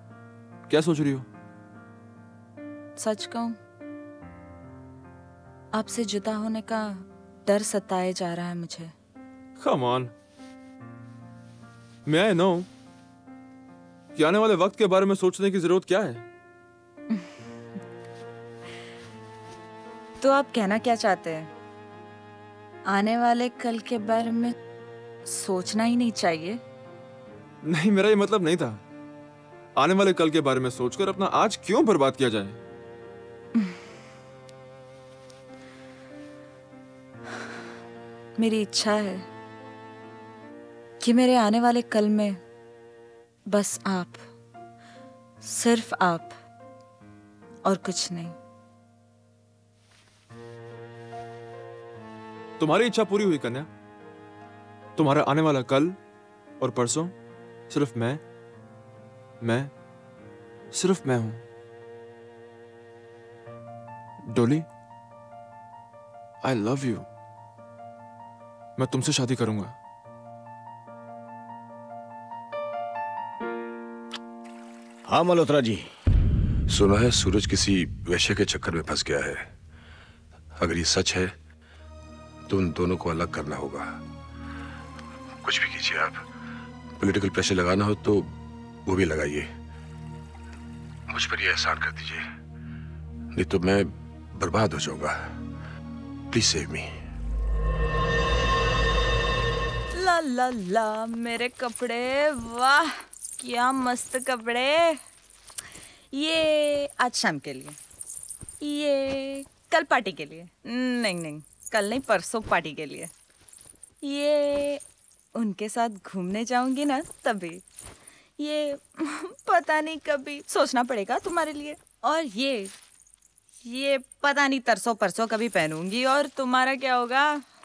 क्या सोच रही हो? सच कहूं, आपसे जुदा होने का डर सताए जा रहा है मुझे। Come on. May I know कि आने वाले वक्त के बारे में सोचने की जरूरत क्या है? तो आप कहना क्या चाहते हैं? आने वाले कल के बारे में सोचना ही नहीं चाहिए? नहीं, मेरा ये मतलब नहीं था। आने वाले कल के बारे में सोचकर अपना आज क्यों बर्बाद किया जाए? मेरी इच्छा है कि मेरे आने वाले कल में बस आप, सिर्फ आप और कुछ नहीं। तुम्हारी इच्छा पूरी हुई कन्या। तुम्हारा आने वाला कल और परसों सिर्फ मैं सिर्फ मैं हूं। डोली, आई लव यू। मैं तुमसे शादी करूंगा। हाँ मल्होत्रा जी। सुना है सूरज किसी वैश्य के चक्कर में फंस गया है। अगर ये सच है तो उन दोनों को अलग करना होगा। कुछ भी कीजिए आप। पॉलिटिकल प्रेशर लगाना हो तो वो भी लगाइए। मुझ पर ये एहसान कर दीजिए, नहीं तो मैं बर्बाद हो जाऊंगा। Please save me. ला ला ला, मेरे कपड़े, वाह क्या मस्त कपड़े। ये आज शाम के लिए, ये कल पार्टी के लिए, नहीं कल नहीं परसों पार्टी के लिए, ये उनके साथ घूमने जाऊंगी ना तभी, ये पता नहीं कभी सोचना पड़ेगा तुम्हारे लिए, और ये पता नहीं तरसों परसों कभी पहनूंगी। और तुम्हारा क्या होगा?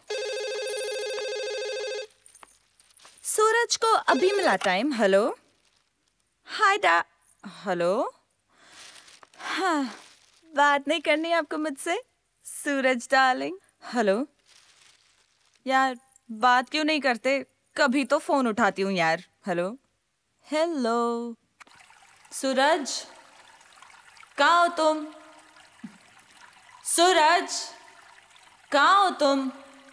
सूरज को अभी मिला टाइम। हेलो, हाय डा, हेलो। हाँ, बात नहीं करनी आपको मुझसे सूरज डार्लिंग? हेलो यार, बात क्यों नहीं करते? कभी तो फोन उठाती हूँ यार। हेलो हेलो सूरज, कहाँ हो तुम? सूरज, कहाँ हो तुम?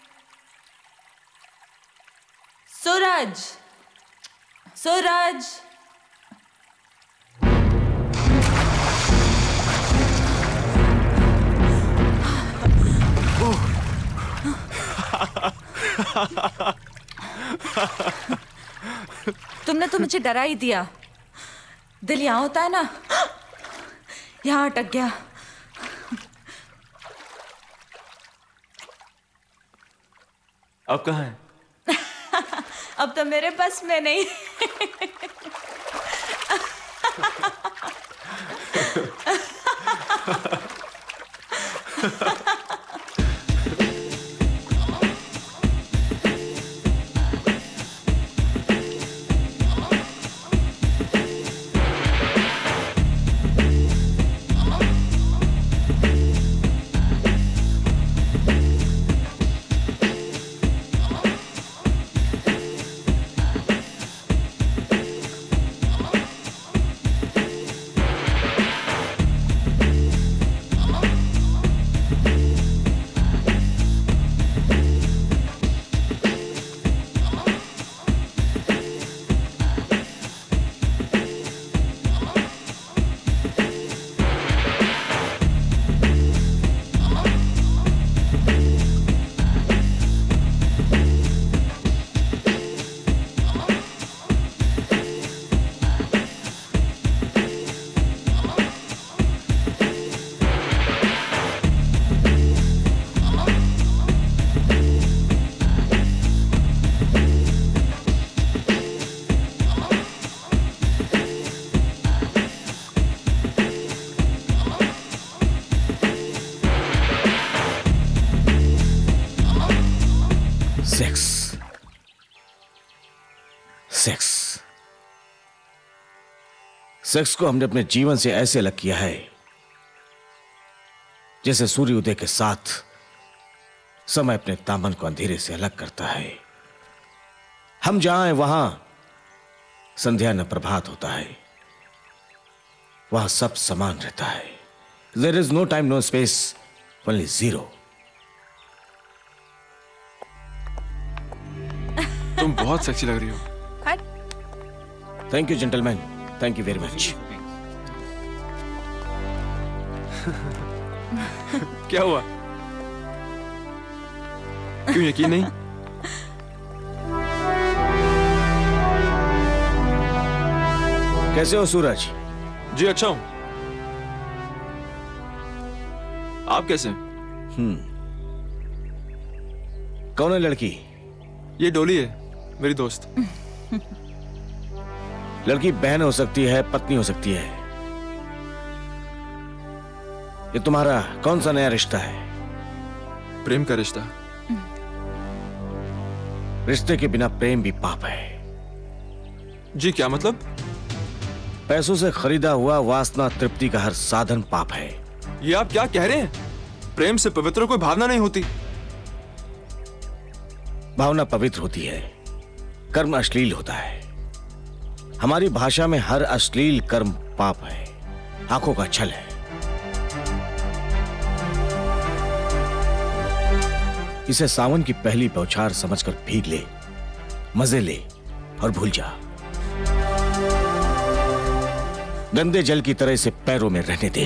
सूरज, सूरज। तुमने तो मुझे डरा ही दिया। दिल यहाँ होता है ना, यहाँ अटक गया। अब कहाँ है? अब तो मेरे बस में नहीं। सेक्स को हमने अपने जीवन से ऐसे अलग किया है जैसे सूर्योदय के साथ समय अपने दामन को अंधेरे से अलग करता है। हम जहां हैं वहां संध्या न प्रभात होता है, वहां सब समान रहता है। There is no time, no space, only zero. तुम बहुत सेक्सी लग रही हो। Thank you gentleman, thank you very much. क्या हुआ? क्यों यकीन नहीं? कैसे हो सूरज? जी अच्छा हूं। आप कैसे? कौन है लड़की? ये डोली है, मेरी दोस्त। लड़की बहन हो सकती है, पत्नी हो सकती है। ये तुम्हारा कौन सा नया रिश्ता है? प्रेम का रिश्ता। रिश्ते के बिना प्रेम भी पाप है। जी क्या मतलब? पैसों से खरीदा हुआ वासना तृप्ति का हर साधन पाप है। ये आप क्या कह रहे हैं? प्रेम से पवित्र कोई भावना नहीं होती। भावना पवित्र होती है, कर्म अश्लील होता है। हमारी भाषा में हर अश्लील कर्म पाप है, आंखों का छल है। इसे सावन की पहली बौछार समझकर भीग ले, मजे ले और भूल जा। गंदे जल की तरह इसे पैरों में रहने दे।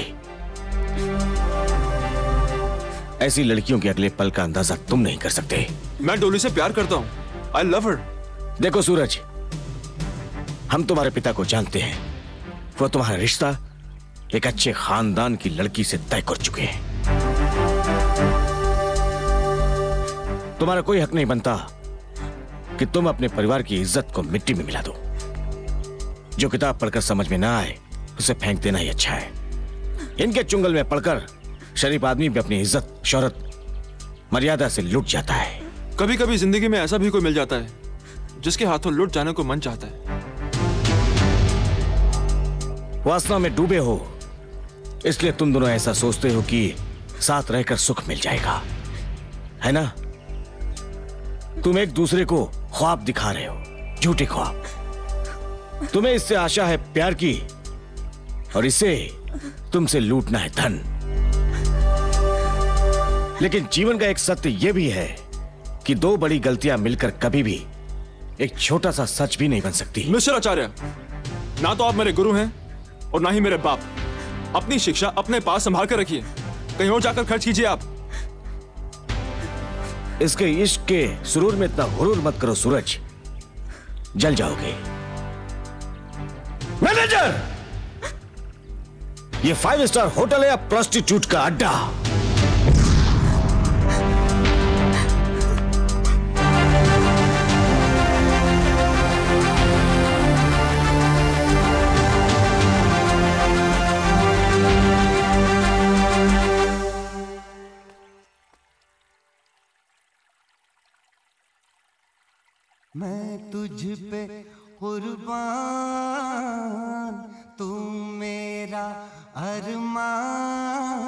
ऐसी लड़कियों के अगले पल का अंदाजा तुम नहीं कर सकते। मैं डोली से प्यार करता हूं। I love her। देखो सूरज, हम तुम्हारे पिता को जानते हैं। वो तुम्हारा रिश्ता एक अच्छे खानदान की लड़की से तय कर चुके हैं। तुम्हारा कोई हक नहीं बनता कि तुम अपने परिवार की इज्जत को मिट्टी में मिला दो। जो किताब पढ़कर समझ में ना आए उसे फेंक देना ही अच्छा है। इनके चुंगल में पढ़कर शरीफ आदमी भी अपनी इज्जत, शोहरत, मर्यादा से लुट जाता है। कभी कभी जिंदगी में ऐसा भी कोई मिल जाता है जिसके हाथों लुट जाने को मन चाहता है। वासना में डूबे हो, इसलिए तुम दोनों ऐसा सोचते हो कि साथ रहकर सुख मिल जाएगा, है ना? तुम एक दूसरे को ख्वाब दिखा रहे हो, झूठे ख्वाब। तुम्हें इससे आशा है प्यार की और इसे तुमसे लूटना है धन। लेकिन जीवन का एक सत्य यह भी है कि दो बड़ी गलतियां मिलकर कभी भी एक छोटा सा सच भी नहीं बन सकती। मिस्टर आचार्य, ना तो आप मेरे गुरु हैं और ना ही मेरे बाप। अपनी शिक्षा अपने पास संभाल कर रखिए, कहीं और जाकर खर्च कीजिए आप। इसके इश्क के सुरूर में इतना गुरूर मत करो सूरज, जल जाओगे। मैनेजर, ये 5 स्टार होटल है या प्रोस्टिट्यूट का अड्डा? मैं तुझ पे कुर्बान, तू मेरा अरमान।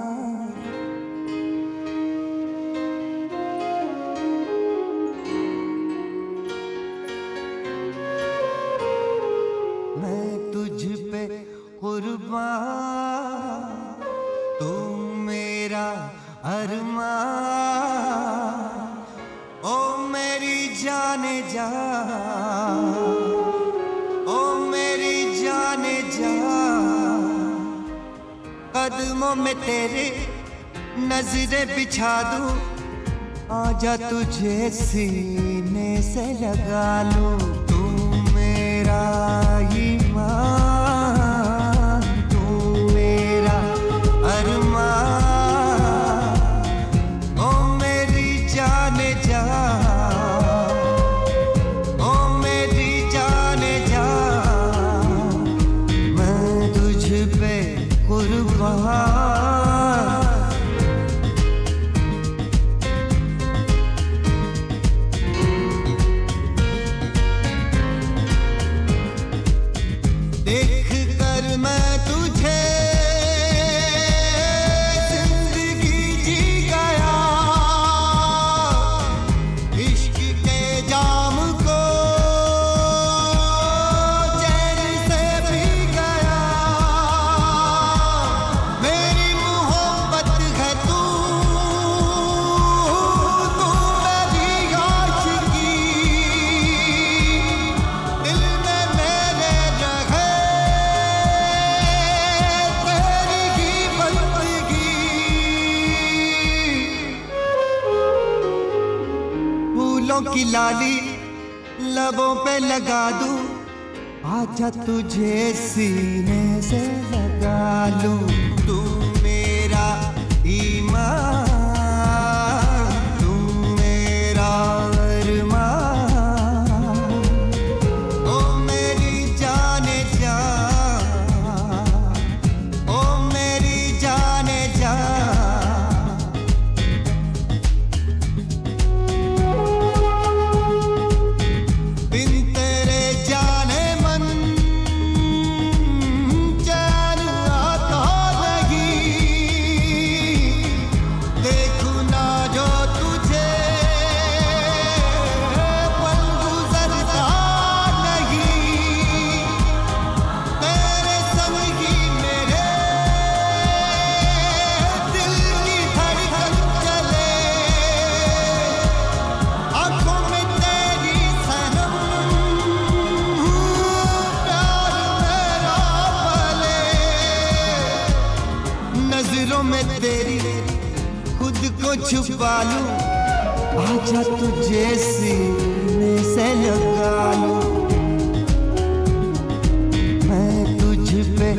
मैं तुझ पे कुर्बान, तू मेरा अरमान। ओ मेरी जाने जा, ओ मेरी जाने जा, कदमों में तेरे नजरें बिछा दूं। आजा तुझे सीने से लगा लूं। तू मेरा ईमान, तू मेरा अरमान। ओ मेरी जाने जा, ओ मेरी जाने जा, मैं तुझ पे कुर्बान। देख कर मैं तुझे जिंदगी जी गया, इश्क के जाम को चैन से पी गया। मेरी फूलों की लाली लबों पे लगा दूं, आजा तुझे सीने से लगा लूं। तू मेरा ईमान, तू मेरा अरमान, ओ मेरी जाने जा, ओ मेरी जाने जा। बिन तेरे जाने मन चैन आता नहीं, देखूं ना जो तुझे पल गुजरता नहीं, तेरे संग ही मेरे दिल की धड़कन चले, आंखों में तेरी सनम प्यार मेरा पले, नजरों में तेरी खुद को छुपा लूं, आजा तुझे सीने से लगा लूं। मैं तुझ पे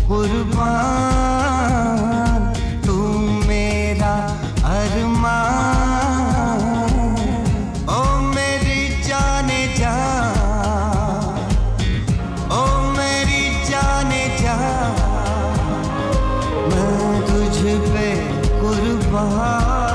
कुर्बान, तू मेरा अरमान, ओ मेरी जाने जा, ओ मेरी जाने जा। मैं तुझ पे कुर्बान।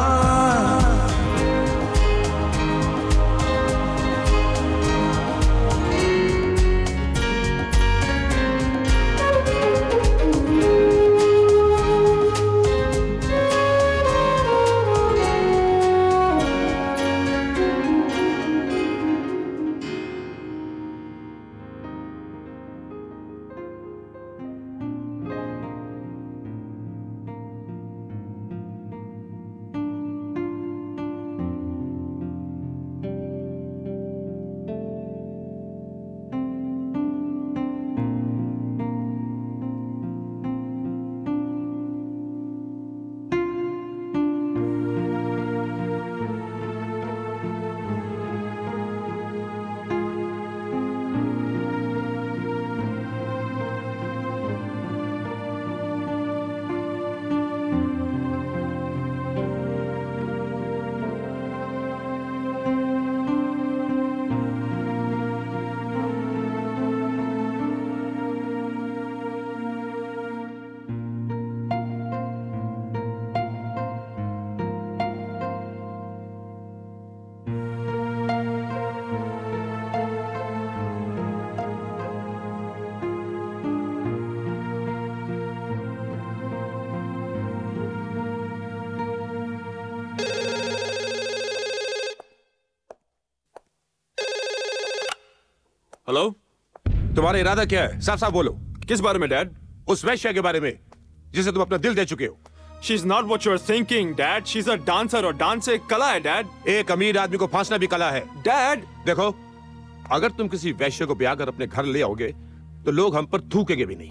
हेलो, तुम्हारा इरादा क्या है? साफ साफ बोलो। किस बारे में डैड? उस वैश्या के बारे में जिसे तुम अपना दिल दे चुके हो। She is not what you are thinking, Dad. She's a dancer और डांस एक कला है, Dad. एक अमीर आदमी को फांसना भी कला है। Dad, देखो, अगर तुम किसी वैश्य को ब्याह कर अपने घर ले आओगे तो लोग हम पर थूकेंगे भी नहीं।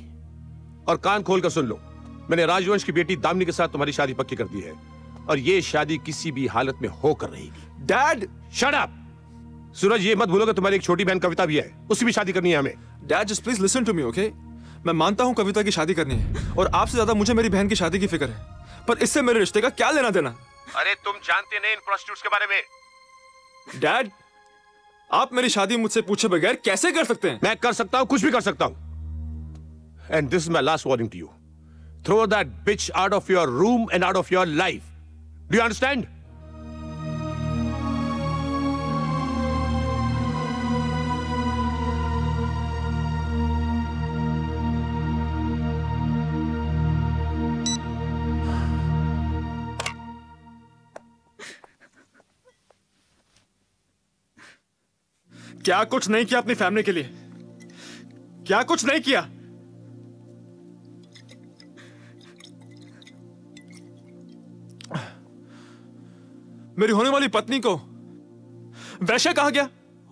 और कान खोल कर सुन लो, मैंने राजवंश की बेटी दामिनी के साथ तुम्हारी शादी पक्की कर दी है और ये शादी किसी भी हालत में होकर रहेगी। Dad, shut up! सूरज, ये मत भूलो कि तुम्हारी एक छोटी बहन कविता भी है, उसकी भी शादी करनी है हमें। Dad, just please listen to me, okay? मैं मानता हूँ कविता की शादी करनी है और आपसे ज्यादा मुझे मेरी बहन की शादी की फिक्र है, पर इससे मेरे रिश्ते का क्या लेना देना? अरे तुम जानते नहीं इन प्रोस्टिट्यूट्स के बारे में। डैड, आप मेरी शादी मुझसे पूछे बगैर कैसे कर सकते हैं? मैं कर सकता हूँ, कुछ भी कर सकता हूँ। And this is my last warning to you. Throw that bitch out of your room and out of your life. Do you understand? क्या कुछ नहीं किया अपनी फैमिली के लिए? क्या कुछ नहीं किया? मेरी होने वाली पत्नी को वैश्य कहा गया।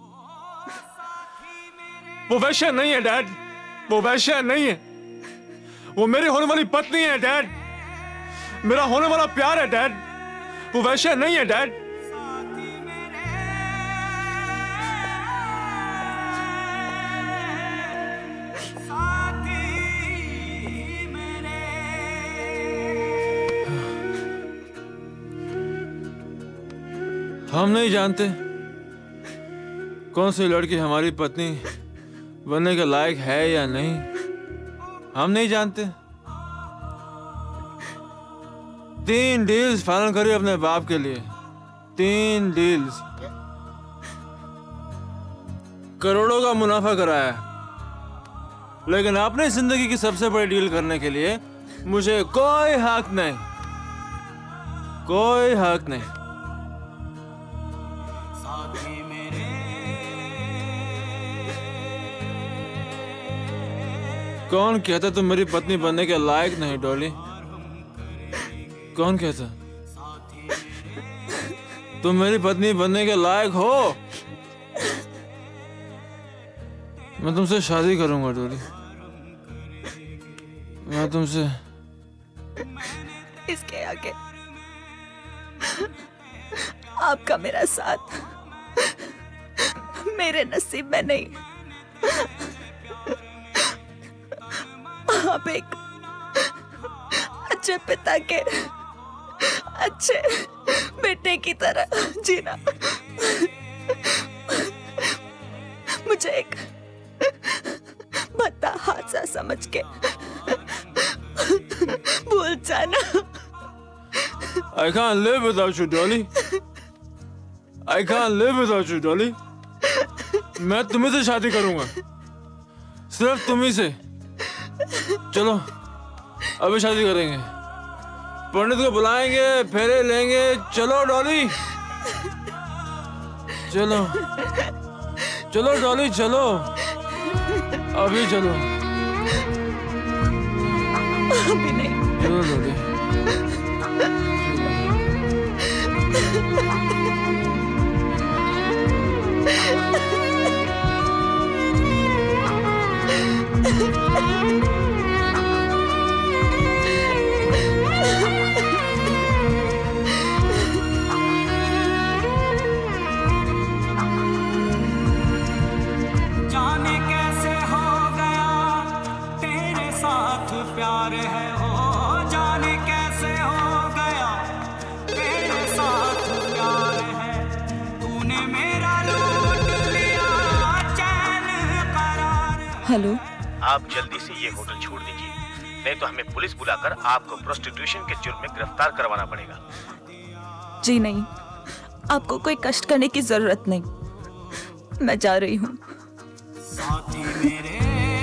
वो वैश्य नहीं है डैड, वो वैश्य नहीं है, वो मेरी होने वाली पत्नी है डैड, मेरा होने वाला प्यार है डैड, वो वैश्य नहीं है डैड। हम नहीं जानते कौन सी लड़की हमारी पत्नी बनने के लायक है या नहीं। हम नहीं जानते। 3 डील्स फाइनल करी अपने बाप के लिए। 3 डील्स, करोड़ों का मुनाफा कराया, लेकिन अपनी जिंदगी की सबसे बड़ी डील करने के लिए मुझे कोई हक नहीं, कोई हक नहीं। कौन कहता तुम मेरी पत्नी बनने के लायक नहीं डॉली? कौन कहता तुम मेरी पत्नी बनने के लायक हो? मैं तुमसे शादी करूंगा डॉली, मैं तुमसे। इसके आगे आपका मेरा साथ मेरे नसीब में नहीं। आप एक अच्छे पिता के अच्छे बेटे की तरह जीना मुझे एक भद्दा हादसा समझ के भूल जाना। I can't live without you, Dolly. I can't live without you, Dolly. मैं तुम्ही से शादी करूंगा, सिर्फ तुम्ही से। चलो अभी शादी करेंगे, पंडित को बुलाएंगे, फेरे लेंगे। चलो डॉली, चलो चलो डॉली, चलो अभी चलो। अभी नहीं, चलो डॉली। जाने कैसे हो गया तेरे साथ प्यार है, ओ जाने कैसे हो गया तेरे साथ प्यार है, तूने मेरा लूट लिया चैन करार। हेलो, आप जल्दी से ये होटल छोड़ दीजिए, नहीं तो हमें पुलिस बुलाकर आपको प्रोस्टिट्यूशन के जुर्म में गिरफ्तार करवाना पड़ेगा। जी नहीं, आपको कोई कष्ट करने की जरूरत नहीं, मैं जा रही हूँ। साथी मेरे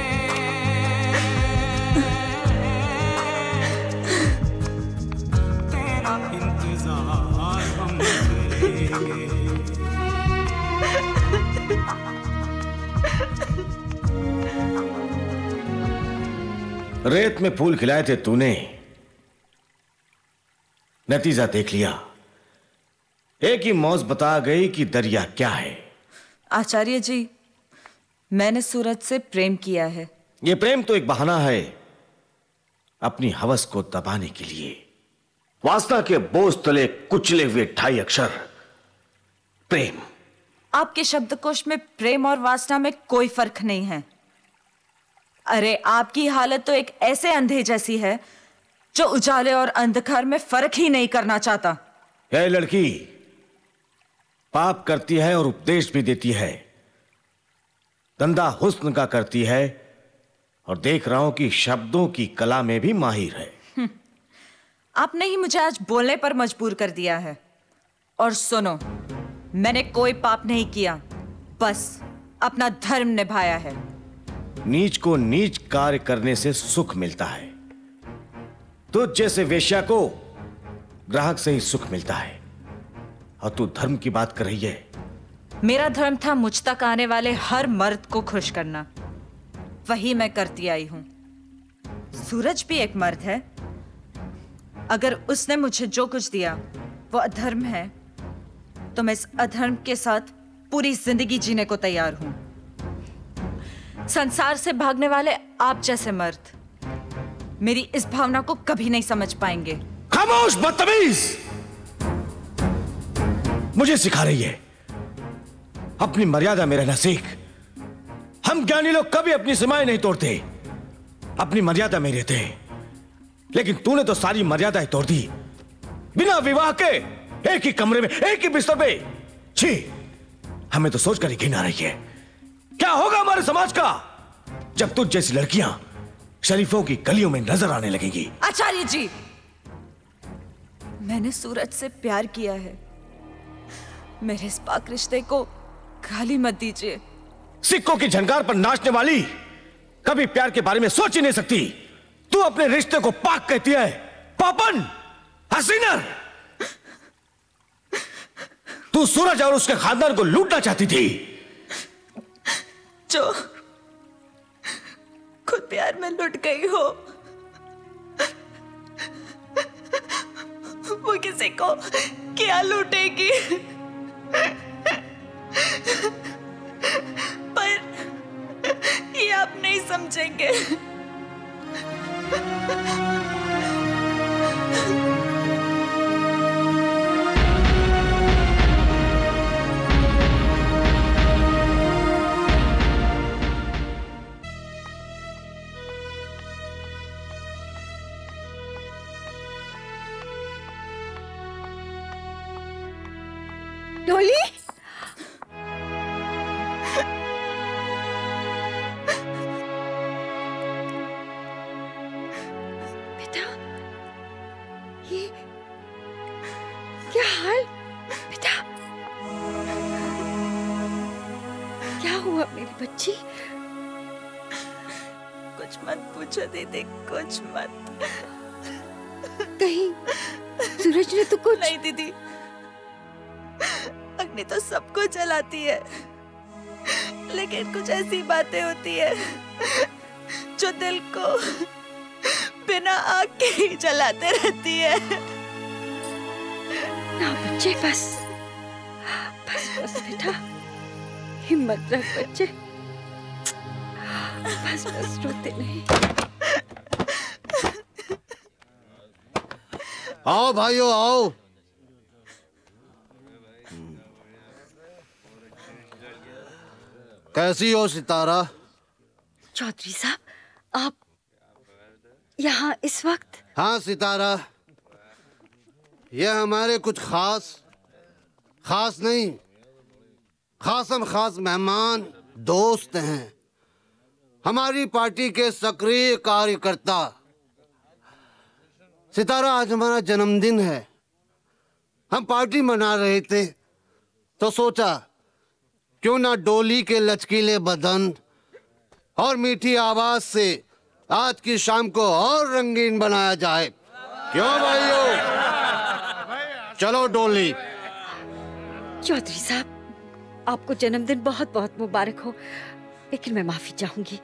तेरा इंतजार हम करेंगे। रेत में फूल खिलाए थे तूने, नतीजा देख लिया। एक ही मौज बता गई कि दरिया क्या है। आचार्य जी, मैंने सूरज से प्रेम किया है। ये प्रेम तो एक बहाना है अपनी हवस को दबाने के लिए। वासना के बोझ तले कुचले हुए 2.5 अक्षर प्रेम। आपके शब्दकोश में प्रेम और वासना में कोई फर्क नहीं है। अरे आपकी हालत तो एक ऐसे अंधे जैसी है जो उजाले और अंधकार में फर्क ही नहीं करना चाहता। यह लड़की पाप करती है और उपदेश भी देती है, धंधा हुस्न का करती है, और देख रहा हूं कि शब्दों की कला में भी माहिर है। आपने ही मुझे आज बोलने पर मजबूर कर दिया है। और सुनो, मैंने कोई पाप नहीं किया, बस अपना धर्म निभाया है। नीच को नीच कार्य करने से सुख मिलता है, तो जैसे वेश्या को ग्राहक से ही सुख मिलता है, और तू धर्म की बात कर रही है। मेरा धर्म था मुझ तक आने वाले हर मर्द को खुश करना, वही मैं करती आई हूं। सूरज भी एक मर्द है, अगर उसने मुझे जो कुछ दिया वो अधर्म है, तो मैं इस अधर्म के साथ पूरी जिंदगी जीने को तैयार हूं। संसार से भागने वाले आप जैसे मर्द मेरी इस भावना को कभी नहीं समझ पाएंगे। खामोश बदतमीज! मुझे सिखा रही है अपनी मर्यादा में रहना सीख। हम ज्ञानी लोग कभी अपनी सीमाएं नहीं तोड़ते, अपनी मर्यादा में रहते हैं, लेकिन तूने तो सारी मर्यादाएं तोड़ दी। बिना विवाह के एक ही कमरे में, एक ही बिस्तर पे छी, हमें तो सोचकर ही घिन आ रही है। क्या होगा हमारे समाज का जब तुझ जैसी लड़कियां शरीफों की गलियों में नजर आने लगेगी? आचार्य जी, मैंने सूरज से प्यार किया है। मेरे इस पाक रिश्ते को गाली मत दीजिए। सिक्कों की झनकार पर नाचने वाली कभी प्यार के बारे में सोच ही नहीं सकती। तू अपने रिश्ते को पाक कहती है। पापन, हसीनर, तू सूरज और उसके खानदान को लूटना चाहती थी। जो खुद प्यार में लुट गई हो, वो किसी को क्या लूटेगी? पर ये आप नहीं समझेंगे। डोली, बेटा, ये क्या हाल? बेटा, क्या हुआ मेरी बच्ची? कुछ मत पूछो दीदी, कुछ मत। कहीं सूरज ने तो कुछ? नहीं दीदी, अग्नि तो सबको जलाती है, लेकिन कुछ ऐसी बातें होती है जो दिल को बिना आग के ही जलाते रहती है। ना बच्चे, बस बस बस बेटा, हिम्मत रख बच्चे, बस बस, रोते नहीं। आओ भाइयों, आओ। कैसी हो सितारा? चौधरी साहब, आप यहाँ इस वक्त? हाँ सितारा, ये हमारे कुछ खास नहीं, खासम खास मेहमान दोस्त हैं, हमारी पार्टी के सक्रिय कार्यकर्ता। सितारा, आज हमारा जन्मदिन है। हम पार्टी मना रहे थे तो सोचा क्यों ना डोली के लचकीले बदन और मीठी आवाज से आज की शाम को और रंगीन बनाया जाए। क्यों भाइयों? चलो डोली। चौधरी साहब, आपको जन्मदिन बहुत बहुत मुबारक हो, लेकिन मैं माफी चाहूंगी।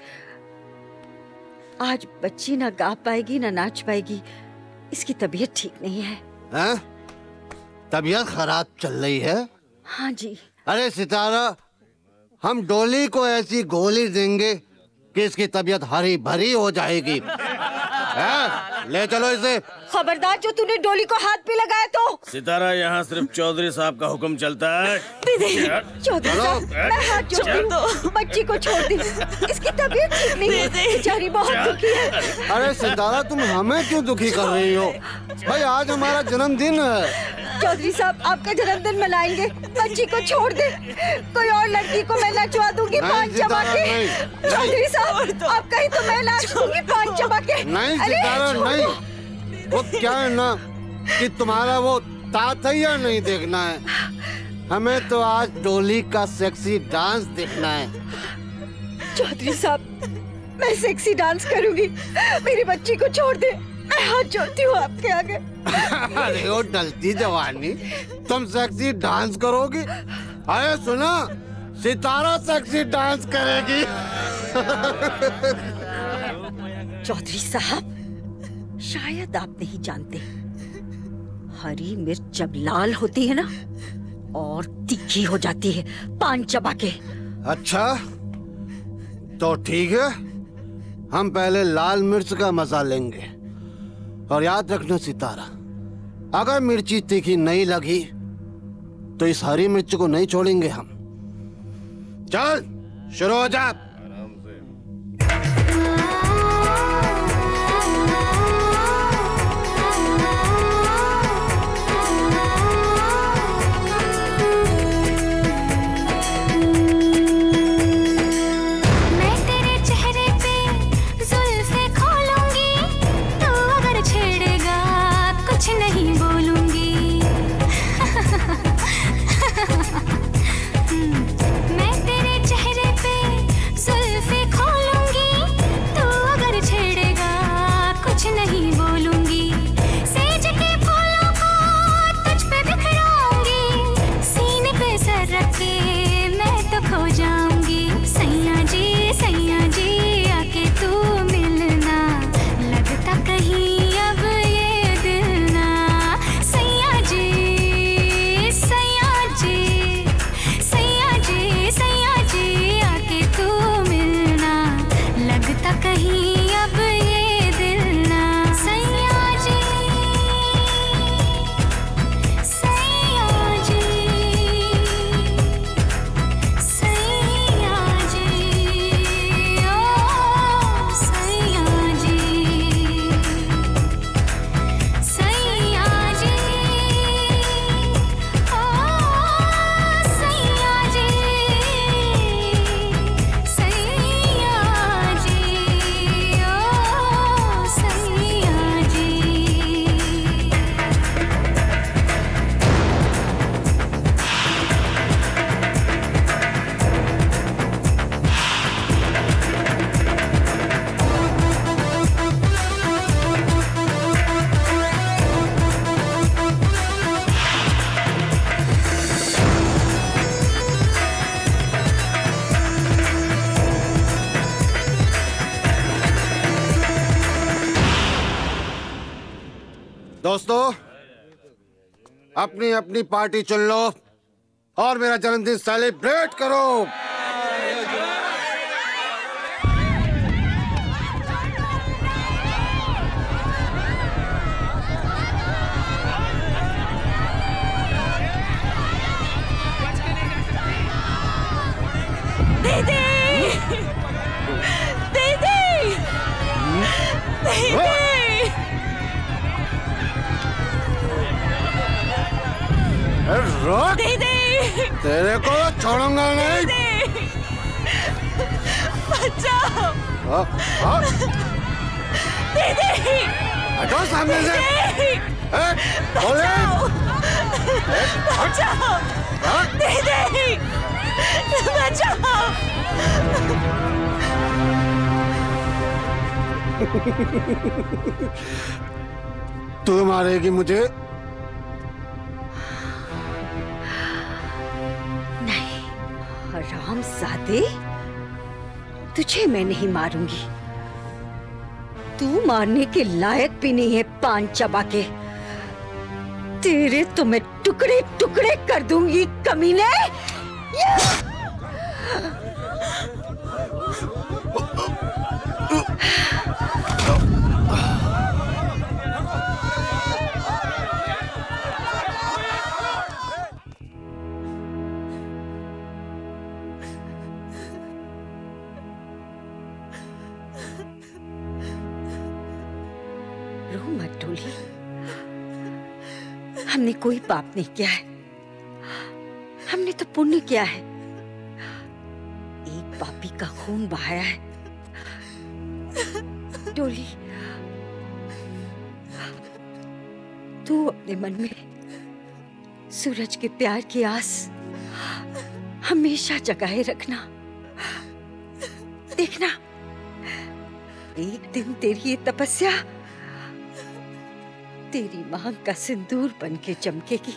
आज बच्ची ना गा पाएगी ना नाच पाएगी, इसकी तबीयत ठीक नहीं है। हैं? तबीयत खराब चल रही है? हाँ जी। अरे सितारा, हम डोली को ऐसी गोली देंगे कि इसकी तबीयत हरी भरी हो जाएगी। ले चलो इसे। खबरदार, जो तूने डोली को हाथ पे लगाया तो। सितारा, यहाँ सिर्फ चौधरी साहब का हुक्म चलता है। चौधरी साहब, मैं हाथ जोड़ती हूँ, बच्ची को छोड़ दी, इसकी तबीयत ठीक नहीं है, बेचारी बहुत दुखी है। अरे सितारा, तुम हमें क्यों दुखी कर रही हो? भाई आज हमारा जन्मदिन है। चौधरी साहब, आपका जन्मदिन मनाएंगे, बच्ची को छोड़ दे, कोई और लड़की को मैं नचवा दूंगी पान चबा के। चौधरी साहब, आप कहीं तो मैं नाच दूंगी पान चबा के। नहीं सितारा, नहीं, वो क्या है ना कि तुम्हारा वो तातैया नहीं देखना है, हमें तो आज डोली का सेक्सी डांस देखना है। चौधरी साहब, मैं सेक्सी डांस करूंगी, मेरी बच्ची को छोड़ दे, मैं हाथ जोड़ती हूँ आपके आगे। अरे वो डलती जवानी, तुम सेक्सी डांस करोगी? अरे सुना, सितारा सेक्सी डांस करेगी। चौधरी साहब, शायद आप नहीं जानते, हरी मिर्च जब लाल होती है ना और तीखी हो जाती है पान चबा के। अच्छा तो ठीक है, हम पहले लाल मिर्च का मजा लेंगे। और याद रखना सितारा, अगर मिर्ची तीखी नहीं लगी तो इस हरी मिर्च को नहीं छोड़ेंगे हम। चल शुरू हो जा। दोस्तों, अपनी अपनी पार्टी चुन लो और मेरा जन्मदिन सेलिब्रेट करो। दीदी! दीदी! दीदी! रोक! दीदी! तेरे को छोड़ूंगा नहीं। बचाओ! दीदी! हटो सामने से। बचाओ! बचाओ! दीदी! बचाओ! तू मारेगी मुझे? नहीं, हरामजादे, तुझे मैं नहीं मारूंगी। तू मारने के लायक भी नहीं है पान चबा के। तेरे तो मैं टुकड़े टुकड़े कर दूंगी कमीने। रो मत डोली, हमने कोई पाप नहीं किया है, हमने तो पुण्य किया है। एक पापी का खून बहाया है। डोली, तू अपने मन में सूरज के प्यार की आस हमेशा जगाए रखना। देखना, एक दिन तेरी ये तपस्या तेरी मांग का सिंदूर बन के चमकेगी।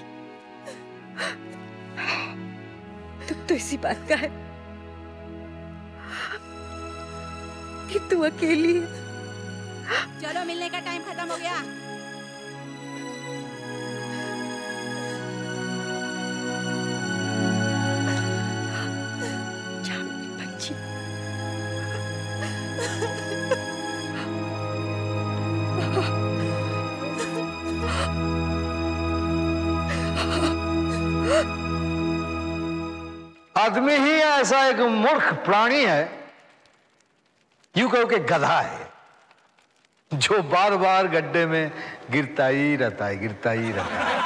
तुम तो इसी बात का है कि तू अकेली है। चलो, मिलने का टाइम खत्म हो गया। जा मेरी बच्ची। आदमी ही ऐसा एक मूर्ख प्राणी है, यूं कहो कि गधा है, जो बार बार गड्ढे में गिरता ही रहता है, गिरता ही रहता है।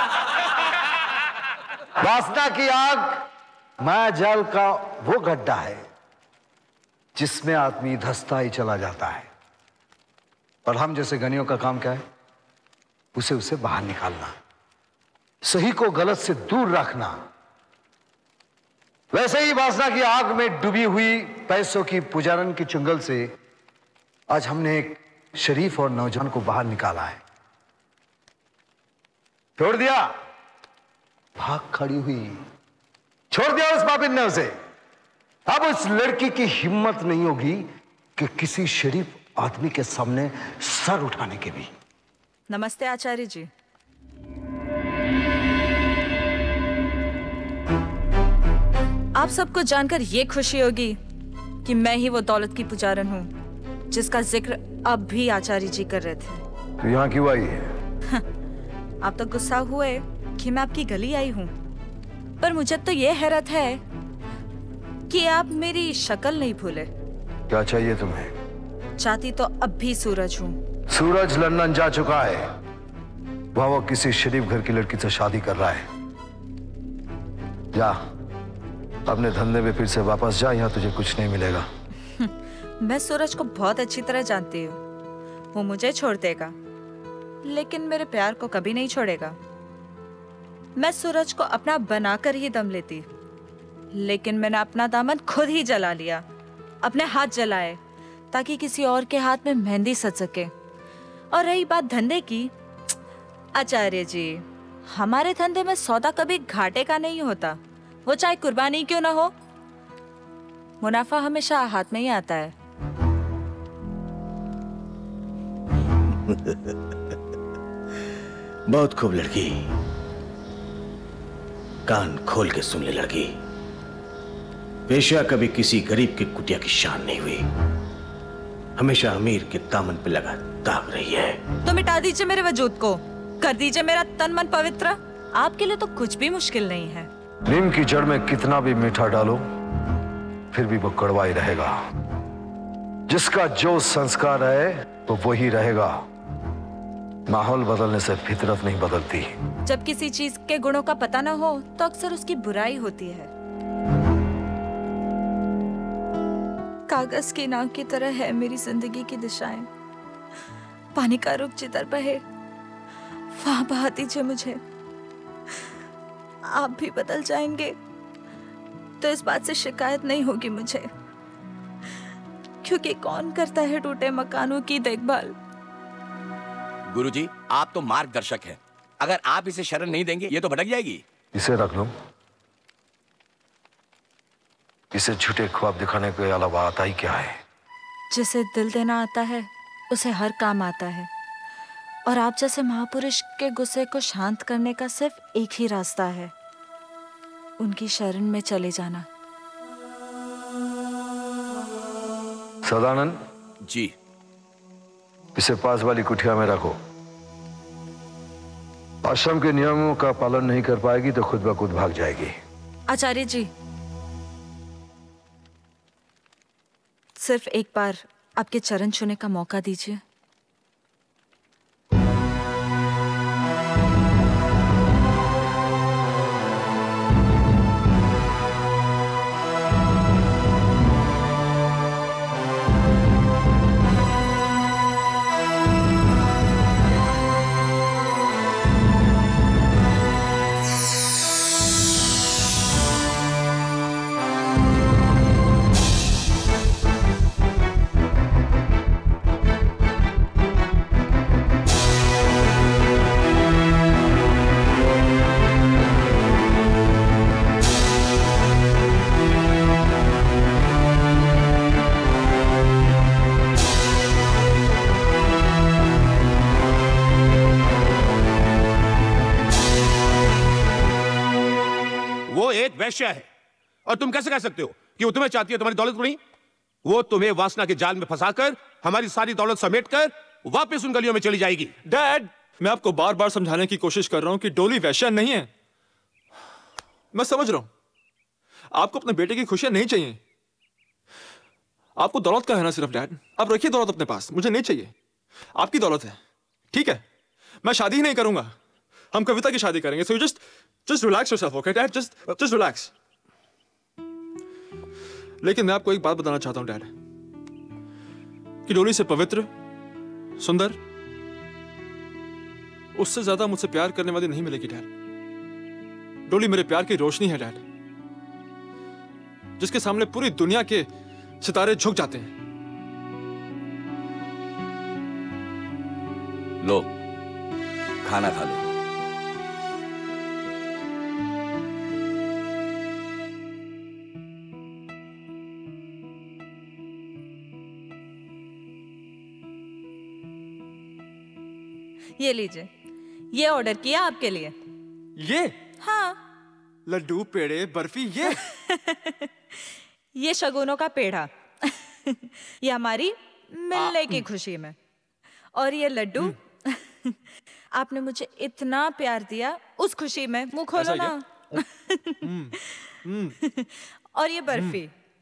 वासना की आग माया जाल का वो गड्ढा है जिसमें आदमी धंसता ही चला जाता है। और हम जैसे गनियों का काम क्या है? उसे बाहर निकालना, सही को गलत से दूर रखना। वैसे ही वासना की आग में डूबी हुई पैसों की पुजारन की चुंगल से आज हमने एक शरीफ और नौजवान को बाहर निकाला है। छोड़ दिया, भाग खड़ी हुई, छोड़ दिया उस पापिन ने उसे। अब उस लड़की की हिम्मत नहीं होगी कि किसी शरीफ आदमी के सामने सर उठाने के भी। नमस्ते आचार्य जी। आप सबको जानकर ये खुशी होगी कि मैं ही वो दौलत की पुजारन हूँ जिसका जिक्र अब भी आचार्य जी कर रहे थे। तो यहाँ क्यों आई है? आप तो गुस्सा हुए कि मैं आपकी गली आई हूँ, पर मुझे तो ये हैरत है कि आप मेरी शक्ल नहीं भूले। क्या चाहिए तुम्हें? चाहती तो अब भी सूरज हूँ। सूरज लंदन जा चुका है, वहां वो किसी शरीफ घर की लड़की से शादी कर रहा है। जा अपने धंधे में फिर से वापस जा, यहाँ तुझे कुछ नहीं मिलेगा। मैं सूरज को बहुत अच्छी तरह जानती हूँ, वो मुझे छोड़ देगा लेकिन मेरे प्यार को कभी नहीं छोड़ेगा। मैं सूरज को अपना बनाकर ही दम लेती, लेकिन मैंने अपना दामन खुद ही जला लिया, अपने हाथ जलाए ताकि किसी और के हाथ में मेहंदी सज सके। और रही बात धंधे की, आचार्य जी, हमारे धंधे में सौदा कभी घाटे का नहीं होता, वो चाहे कुर्बानी क्यों ना हो, मुनाफा हमेशा हाथ में ही आता है। बहुत खूब लड़की, कान खोल के सुन ले लड़की। पेशा कभी किसी गरीब के कुटिया की शान नहीं हुई, हमेशा अमीर के दामन पे लगा दाग रही है। तो मिटा दीजिए मेरे वजूद को, कर दीजिए मेरा तन मन पवित्र। आपके लिए तो कुछ भी मुश्किल नहीं है। नीम की जड़ में कितना भी मीठा डालो फिर भी वो कड़वा ही रहेगा। जिसका जो संस्कार है वो वही रहेगा। माहौल बदलने से फितरत नहीं बदलती। जब किसी चीज के गुणों का पता ना हो तो अक्सर उसकी बुराई होती है। कागज की नाव की तरह है मेरी जिंदगी की दिशाएं। पानी का रुख जिधर बहे वहां बहा दीजिए मुझे। आप भी बदल जाएंगे तो इस बात से शिकायत नहीं होगी मुझे, क्योंकि कौन करता है टूटे मकानों की देखभाल। गुरुजी, आप तो मार्गदर्शक हैं। अगर आप इसे शरण नहीं देंगे ये तो भटक जाएगी। इसे रख लो। इसे झूठे ख्वाब दिखाने के अलावा आता ही क्या है। जिसे दिल देना आता है उसे हर काम आता है, और आप जैसे महापुरुष के गुस्से को शांत करने का सिर्फ एक ही रास्ता है, उनकी शरण में चले जाना। सदानंद जी, इसे पास वाली कुटिया में रखो। आश्रम के नियमों का पालन नहीं कर पाएगी तो खुद ब खुद भाग जाएगी। आचार्य जी, सिर्फ एक बार आपके चरण छूने का मौका दीजिए। वैश्या है और तुम कैसे कह सकते हो कि वो तुम्हें चाहती है, तुम्हारी दौलत को नहीं? वो तुम्हें वासना के जाल में फंसाकर हमारी सारी दौलत समेटकर वापस उन गलियों में चली जाएगी। डैड, मैं आपको बार बार समझाने की कोशिश कर रहा हूं कि डोली वैश्या नहीं है। मैं समझ रहा हूं आपको अपने बेटे की खुशियां नहीं चाहिए। आपको दौलत का है ना सिर्फ डैड। आप रखिए दौलत अपने पास, मुझे नहीं चाहिए। आपकी दौलत है, ठीक है। मैं शादी ही नहीं करूंगा, हम कविता की शादी करेंगे। सो just relax yourself, okay dad? just relax. लेकिन मैं आपको एक बात बताना चाहता हूं डैड, कि डोली से पवित्र, सुंदर, उससे ज्यादा मुझसे प्यार करने वाली नहीं मिलेगी डैड। डोली मेरे प्यार की रोशनी है डैड, जिसके सामने पूरी दुनिया के सितारे झुक जाते हैं। लो, खाना खा लो। ये लीजिए, ये ऑर्डर किया आपके लिए। ये? हाँ। लड्डू, पेड़े, बर्फी, ये शगुनों का पेड़ा। ये हमारी मिलने की खुशी में। और ये लड्डू आपने मुझे इतना प्यार दिया उस खुशी में। मुंह खोलो ना। और ये बर्फी,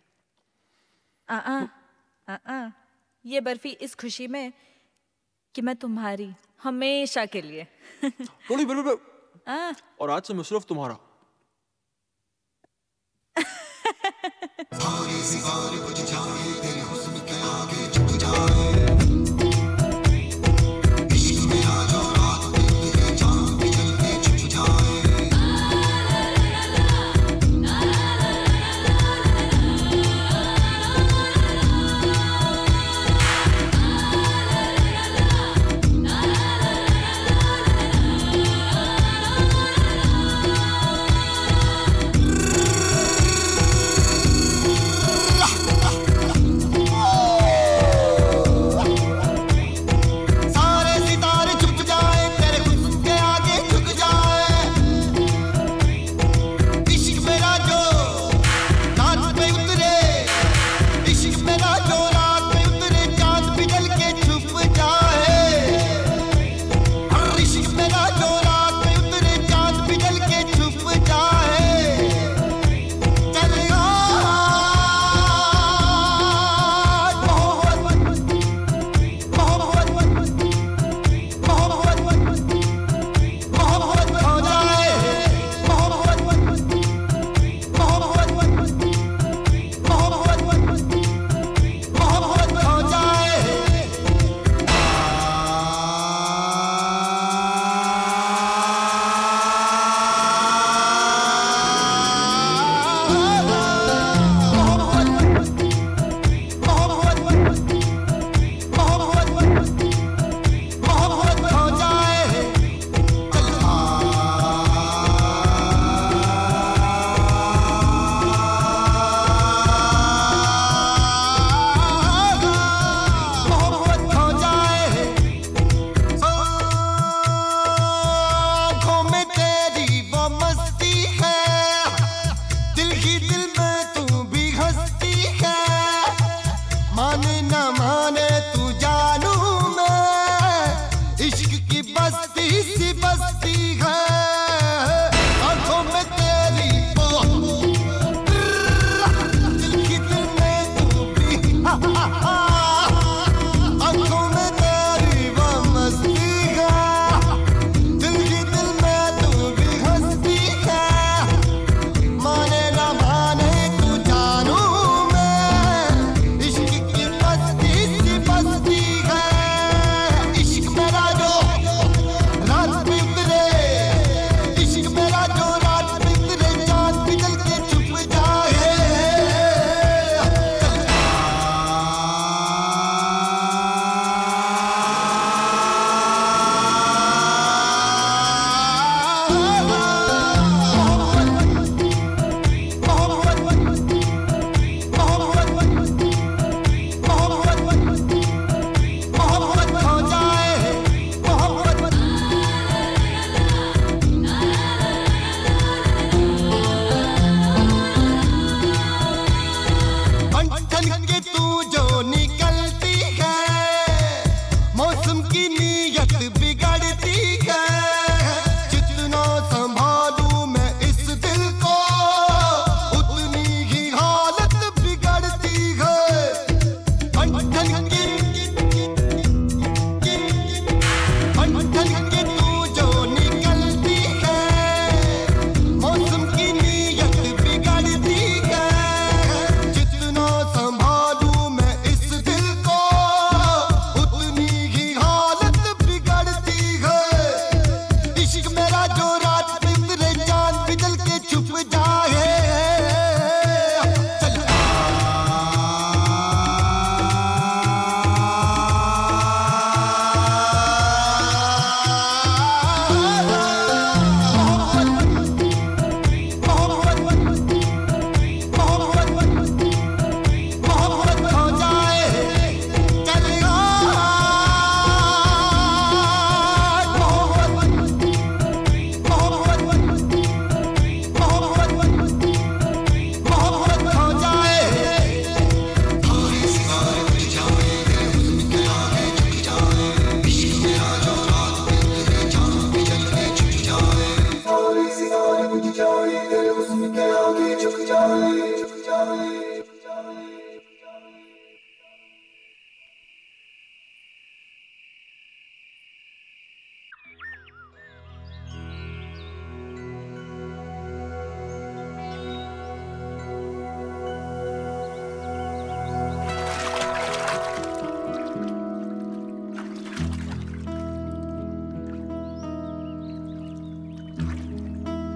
ये बर्फी इस खुशी में कि मैं तुम्हारी हमेशा के लिए। और आज से मैं सिर्फ तुम्हारा।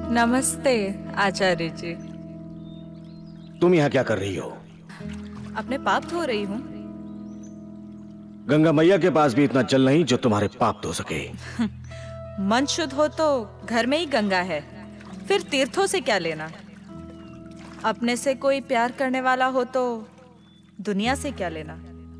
नमस्ते आचार्य जी। तुम यहाँ क्या कर रही हो? अपने पाप धो रही हूँ। गंगा मैया के पास भी इतना जल नहीं जो तुम्हारे पाप धो सके। मन शुद्ध हो तो घर में ही गंगा है, फिर तीर्थों से क्या लेना। अपने से कोई प्यार करने वाला हो तो दुनिया से क्या लेना।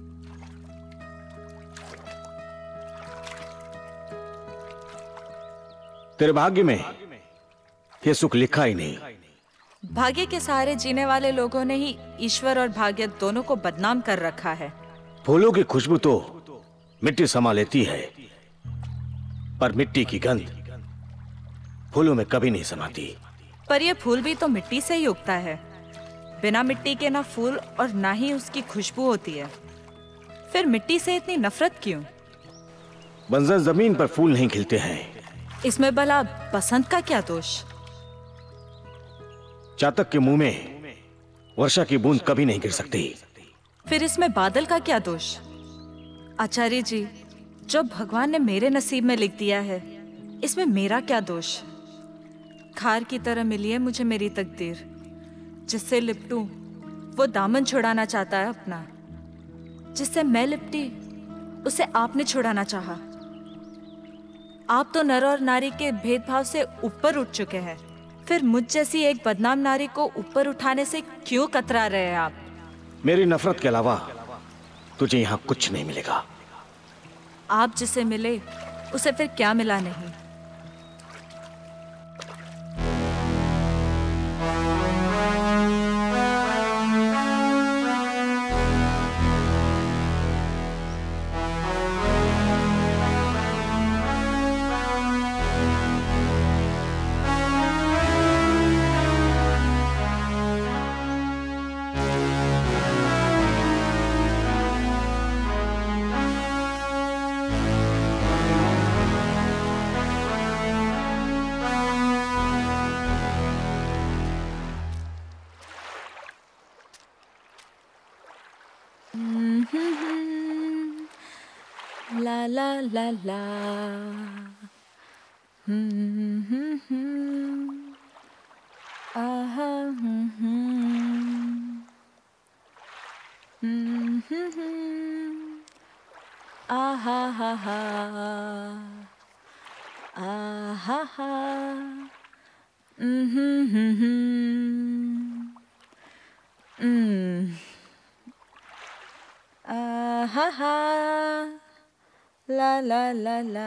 तेरे भाग्य में ये सुख लिखा ही नहीं। भाग्य के सहारे जीने वाले लोगों ने ही ईश्वर और भाग्य दोनों को बदनाम कर रखा है। फूलों की खुशबू तो मिट्टी समा लेती है, पर मिट्टी की गंध फूलों में कभी नहीं समाती। पर यह फूल भी तो मिट्टी से ही उगता है। बिना मिट्टी के ना फूल और ना ही उसकी खुशबू होती है। फिर मिट्टी से इतनी नफरत क्यों? बंजर जमीन पर फूल नहीं खिलते हैं। इसमें भला बसंत का क्या दोष? चातक के मुंह में वर्षा की बूंद कभी नहीं गिर सकती। फिर इसमें बादल का क्या दोष? आचार्य जी, जो भगवान ने मेरे नसीब में लिख दिया है, इसमें मेरा क्या दोष? खार की तरह मिली है मुझे मेरी तकदीर। जिससे लिपटूं वो दामन छुड़ाना चाहता है अपना। जिससे मैं लिपटी उसे आपने छुड़ाना चाहा। आप तो नर और नारी के भेदभाव से ऊपर उठ चुके हैं, फिर मुझ जैसी एक बदनाम नारी को ऊपर उठाने से क्यों कतरा रहे हैं आप? मेरी नफरत के अलावा तुझे यहाँ कुछ नहीं मिलेगा। आप जिसे मिले उसे फिर क्या मिला नहीं? La la la la. Aha. Aha ha ha. Aha ha. Aha ha. La la la la.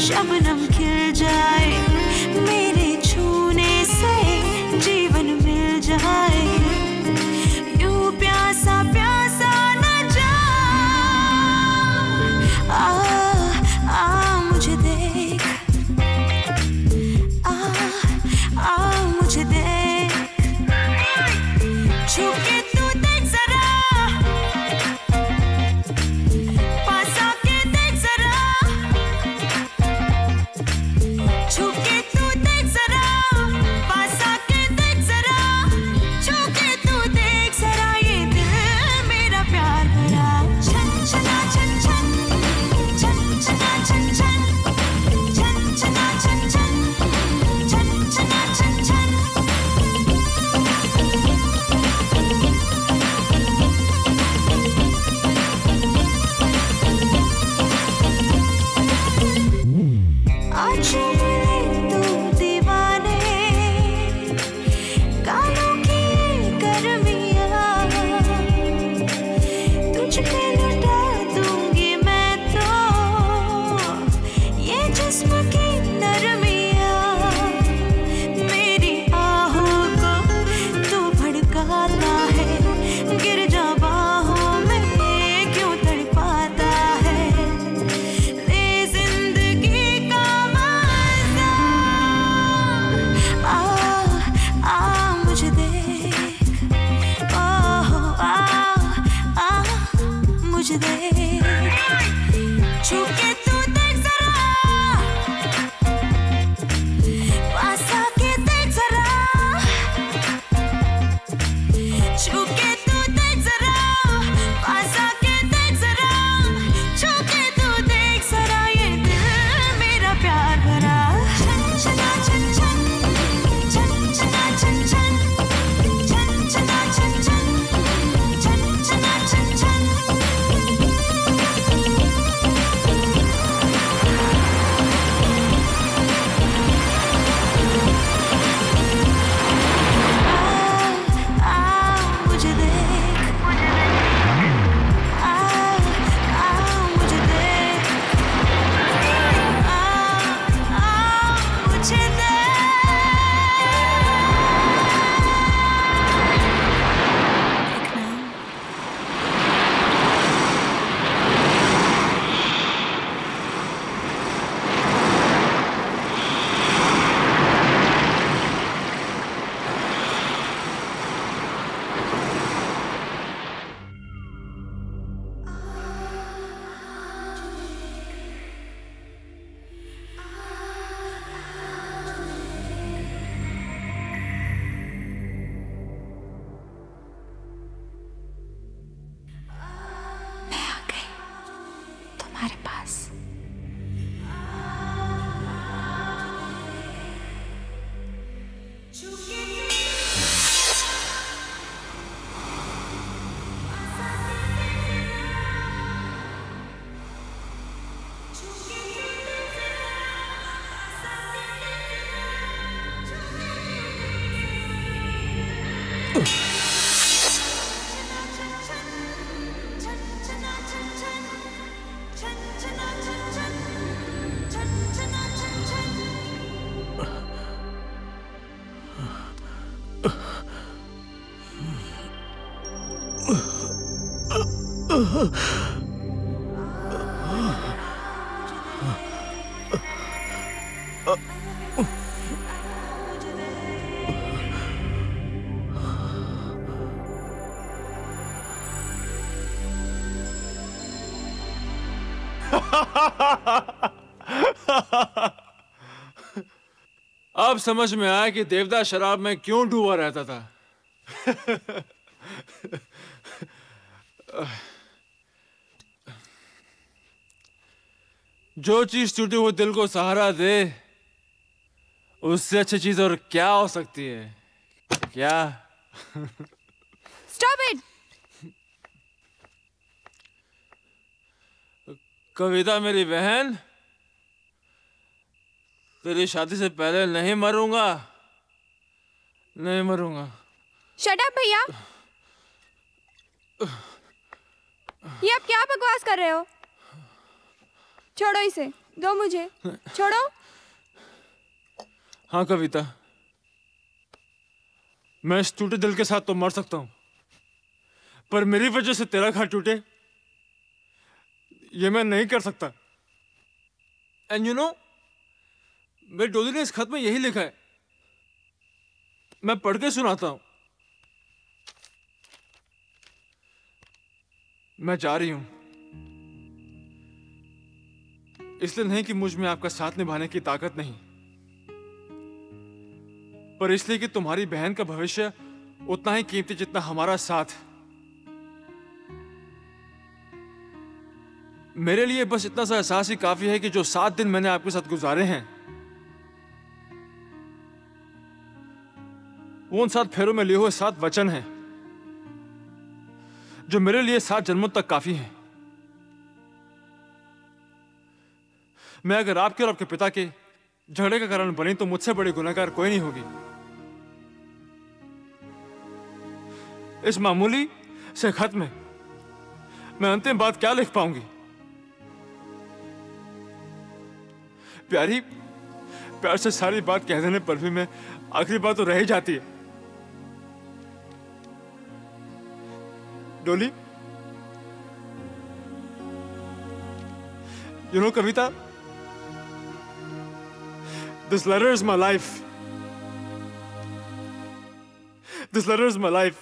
Shabnam खिल जाए, मेरे छूने से जीवन मिल जाए, यूं प्यासा प्यासा न जा। मुझे देख, मुझे देख, छुके तू देख जरा, पास आके देख जरा, छुके तू देख जरा, पास आके देख जरा, छुके तू देख जरा, ये दिल मेरा प्यार भरा। छन छना छन छन, छन छना छन छन, छन छना छन छन, छन छना छन छन। आज मिले तू दीवाने, कालों की गर्मियाँ, तुझ पे लुटा दूंगी मैं तो ये जिस्म की नरमियाँ। मेरी आहों को तू भड़काता है, गिर जा बाहों में क्यों तड़पाता है, ले जिंदगी का मजा। मुझे देख, मुझे देख, छुके तू देख जरा, पास आके देख जरा, छुके तू देख जरा, पास आके देख जरा, छुके तू देख जरा, ये दिल मेरा प्यार भरा। छन छना छन छन, छन छना छन छन, छन छना छन छन, छन छना छन छन। मुझे देख, मुझे देख, मुझे देख। मैं आ गई तुम्हारे पास। अब समझ में आया कि देवदास शराब में क्यों डूबा रहता था। जो चीज टूटी वो दिल को सहारा दे, उससे अच्छी चीज और क्या हो सकती है? क्या? Stop it! कविता मेरी बहन, तेरी शादी से पहले नहीं मरूंगा, नहीं मरूंगा। Shut up भैया। ये आप क्या बकवास कर रहे हो? छोड़ो इसे, दो मुझे, छोड़ो। हाँ कविता, मैं इस टूटे दिल के साथ तो मर सकता हूं, पर मेरी वजह से तेरा घर टूटे ये मैं नहीं कर सकता। एंड यू नो, मेरी डोली ने इस खत में यही लिखा है, मैं पढ़ के सुनाता हूं। मैं जा रही हूं, इसलिए नहीं कि मुझ में आपका साथ निभाने की ताकत नहीं, पर इसलिए कि तुम्हारी बहन का भविष्य उतना ही कीमती जितना हमारा साथ। मेरे लिए बस इतना सा एहसास ही काफी है कि जो 7 दिन मैंने आपके साथ गुजारे हैं वो उन 7 फेरों में लिए हुए 7 वचन हैं जो मेरे लिए 7 जन्मों तक काफी हैं। मैं अगर आपके और आपके पिता के झगड़े का कारण बनी तो मुझसे बड़ी गुनहगार कोई नहीं होगी। इस मामूली से खत में मैं अंतिम बात क्या लिख पाऊंगी? प्यार से सारी बात कह देने पर भी मैं आखिरी बात तो रह ही जाती है। डोली, you know Kavita, this letter is my life. This letter is my life.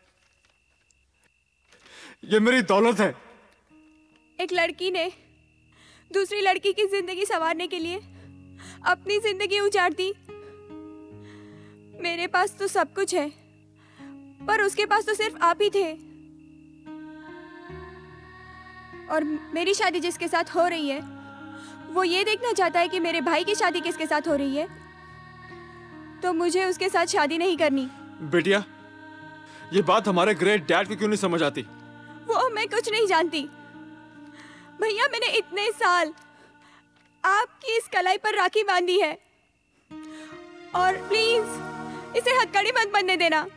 ये मेरी दौलत है। एक लड़की ने दूसरी लड़की की जिंदगी संवारने के लिए अपनी जिंदगी उजाड़ दी। मेरे पास तो सब कुछ है, पर उसके पास तो सिर्फ आप ही थे। और मेरी शादी जिसके साथ हो रही है वो ये देखना चाहता है कि मेरे भाई की शादी किसके साथ हो रही है, तो मुझे उसके साथ शादी नहीं करनी। बेटिया, ये बात हमारे ग्रेट डैड को क्यों नहीं समझ आती? वो मैं कुछ नहीं जानती भैया, मैंने इतने साल आपकी इस कलाई पर राखी बांधी है, और प्लीज इसे हथकड़ी मत बनने देना।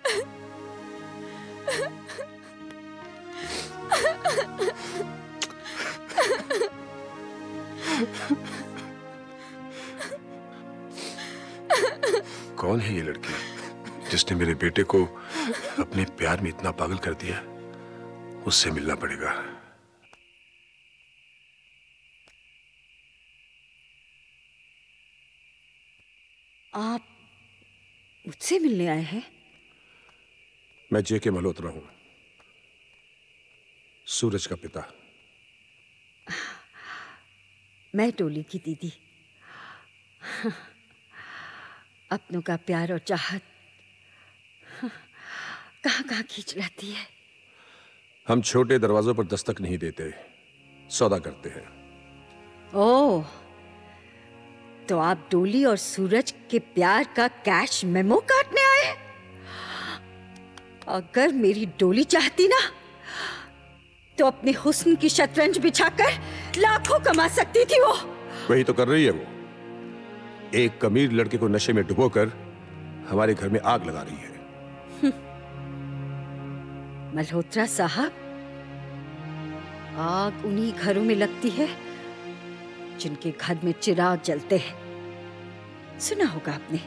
कौन है ये लड़की जिसने मेरे बेटे को अपने प्यार में इतना पागल कर दिया? उससे मिलना पड़ेगा। आप मुझसे मिलने आए हैं? मैं जेके मल्होत्रा हूं, सूरज का पिता। मैं डोली की दीदी। अपनों का प्यार और चाहत कहां-कहां खींच लाती है। हम छोटे दरवाजों पर दस्तक नहीं देते, सौदा करते हैं। ओह, तो आप डोली और सूरज के प्यार का कैश मेमो काटने आए? अगर मेरी डोली चाहती ना तो अपने हुस्न की शतरंज बिछाकर लाखों कमा सकती थी। वो वही तो कर रही है। वो एक अमीर लड़के को नशे में डुबोकर हमारे घर में आग लगा रही है। मल्होत्रा साहब, आग उन्हीं घरों में लगती है जिनके घर में चिराग जलते हैं। सुना होगा आपने।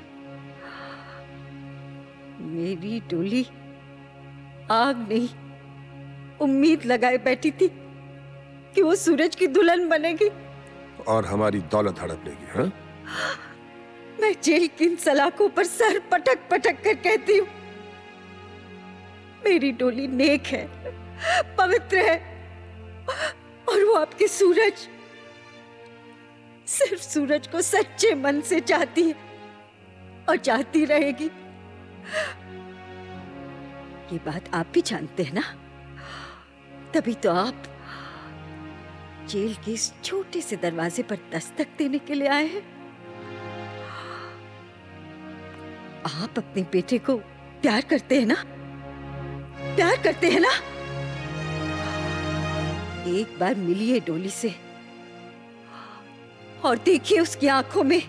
मेरी डोली आग नहीं, उम्मीद लगाए बैठी थी कि वो सूरज की दुल्हन बनेगी और हमारी दौलत हड़प लेगी। हाँ? मैं जेल की इन सलाखों पर सर पटक पटक कर कहती हूँ, मेरी डोली नेक है, पवित्र है, और वो आपके सूरज सिर्फ सूरज को सच्चे मन से चाहती है और चाहती रहेगी। ये बात आप भी जानते हैं ना, तभी तो आप जेल के इस छोटे से दरवाजे पर दस्तक देने के लिए आए हैं। आप अपने बेटे को प्यार करते हैं ना? प्यार करते हैं ना? एक बार मिलिए डोली से और देखिए उसकी आंखों में,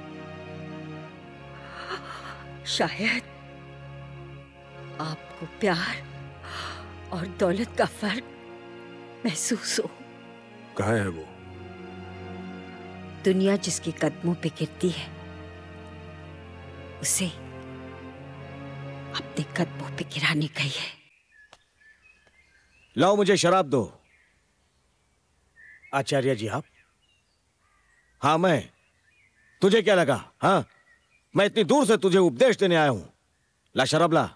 शायद आपको प्यार और दौलत का फर्क महसूस हो। कहाँ है वो? दुनिया जिसके कदमों पे गिरती है उसे अपने कदमों पे गिराने गई है। लाओ मुझे शराब दो। आचार्य जी आप? हाँ मैं। तुझे क्या लगा? हाँ, मैं इतनी दूर से तुझे उपदेश देने आया हूं। ला शराब ला।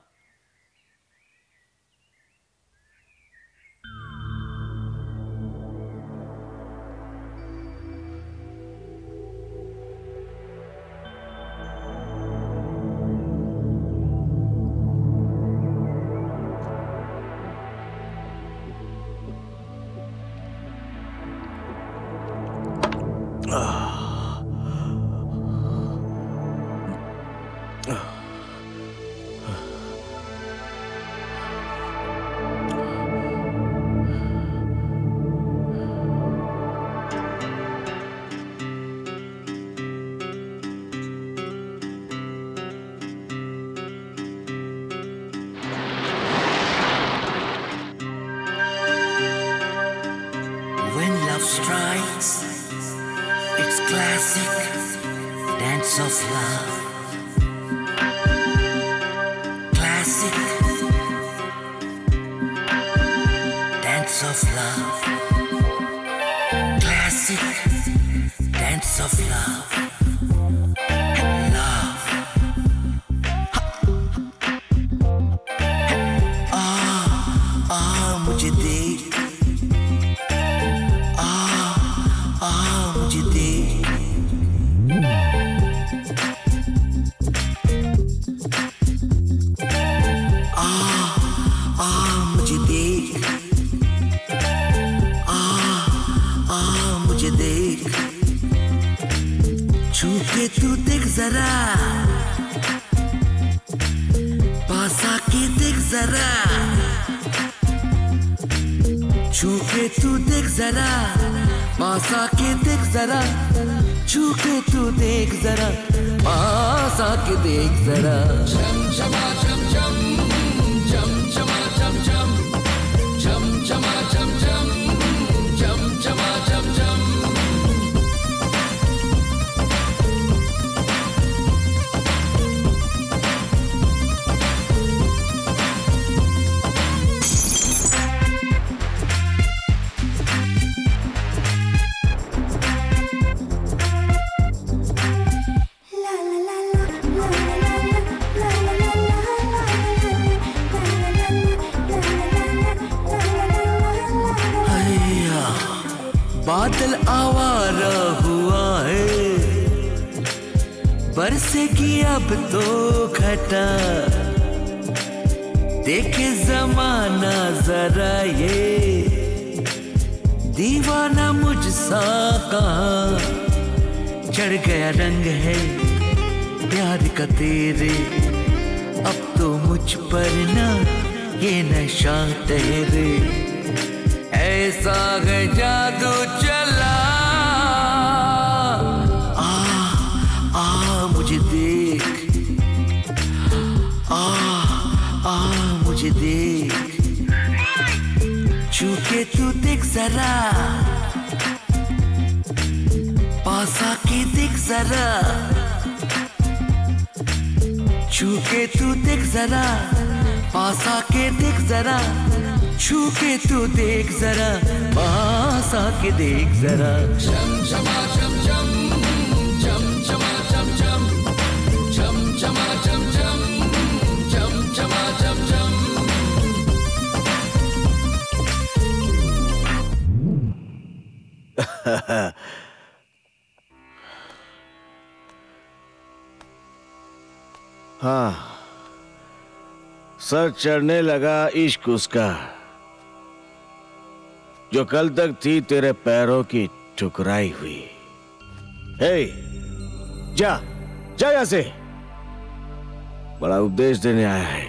बादल आवारा हुआ है, बरसेगी अब तो घटा, देखे जमाना जरा ये दीवाना मुझसा कहाँ, चढ़ गया रंग है प्यार का तेरे, अब तो मुझ पर ना ये नशा ठहरे, ऐसा है जादू चला, आ मुझे देख, आ मुझे देख, छू के तू देख जरा, पास आके देख जरा, छू के तू देख जरा, पास आके देख जरा, छू के तू देख जरा, पास आके देख जरा। चम चमा चम चम, चम चमा चम चम, चम चमा चम चम, चम चमा चम चम। हाँ, सर चढ़ने लगा इश्क उसका, जो कल तक थी तेरे पैरों की ठुकराई हुई। हे, जा जा यहां से, बड़ा उपदेश देने आया है।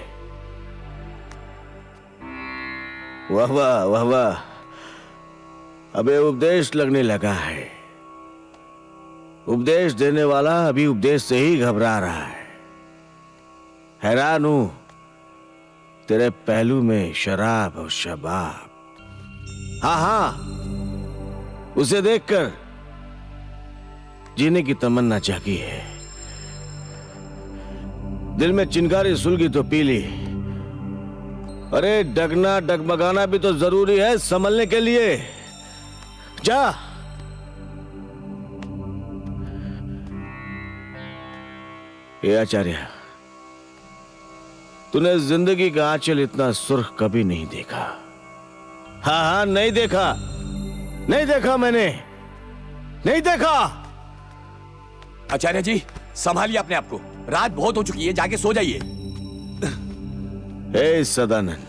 वाह वाह वाह वाह, अबे उपदेश लगने लगा है। उपदेश देने वाला अभी उपदेश से ही घबरा रहा है। हैरान हूं तेरे पहलू में शराब और शबाब। हाँ हाँ, उसे देखकर जीने की तमन्ना जागी है। दिल में चिंगारी सुलगी तो पी ली। अरे डगना डगमगाना भी तो जरूरी है संभलने के लिए। जा। ये आचार्य, तूने जिंदगी का आंचल इतना सुर्ख कभी नहीं देखा। हाँ हाँ, नहीं देखा, नहीं देखा मैंने, नहीं देखा। आचार्य जी संभालिए अपने आप को, रात बहुत हो चुकी है, जाके सो जाइए। हे सदानंद,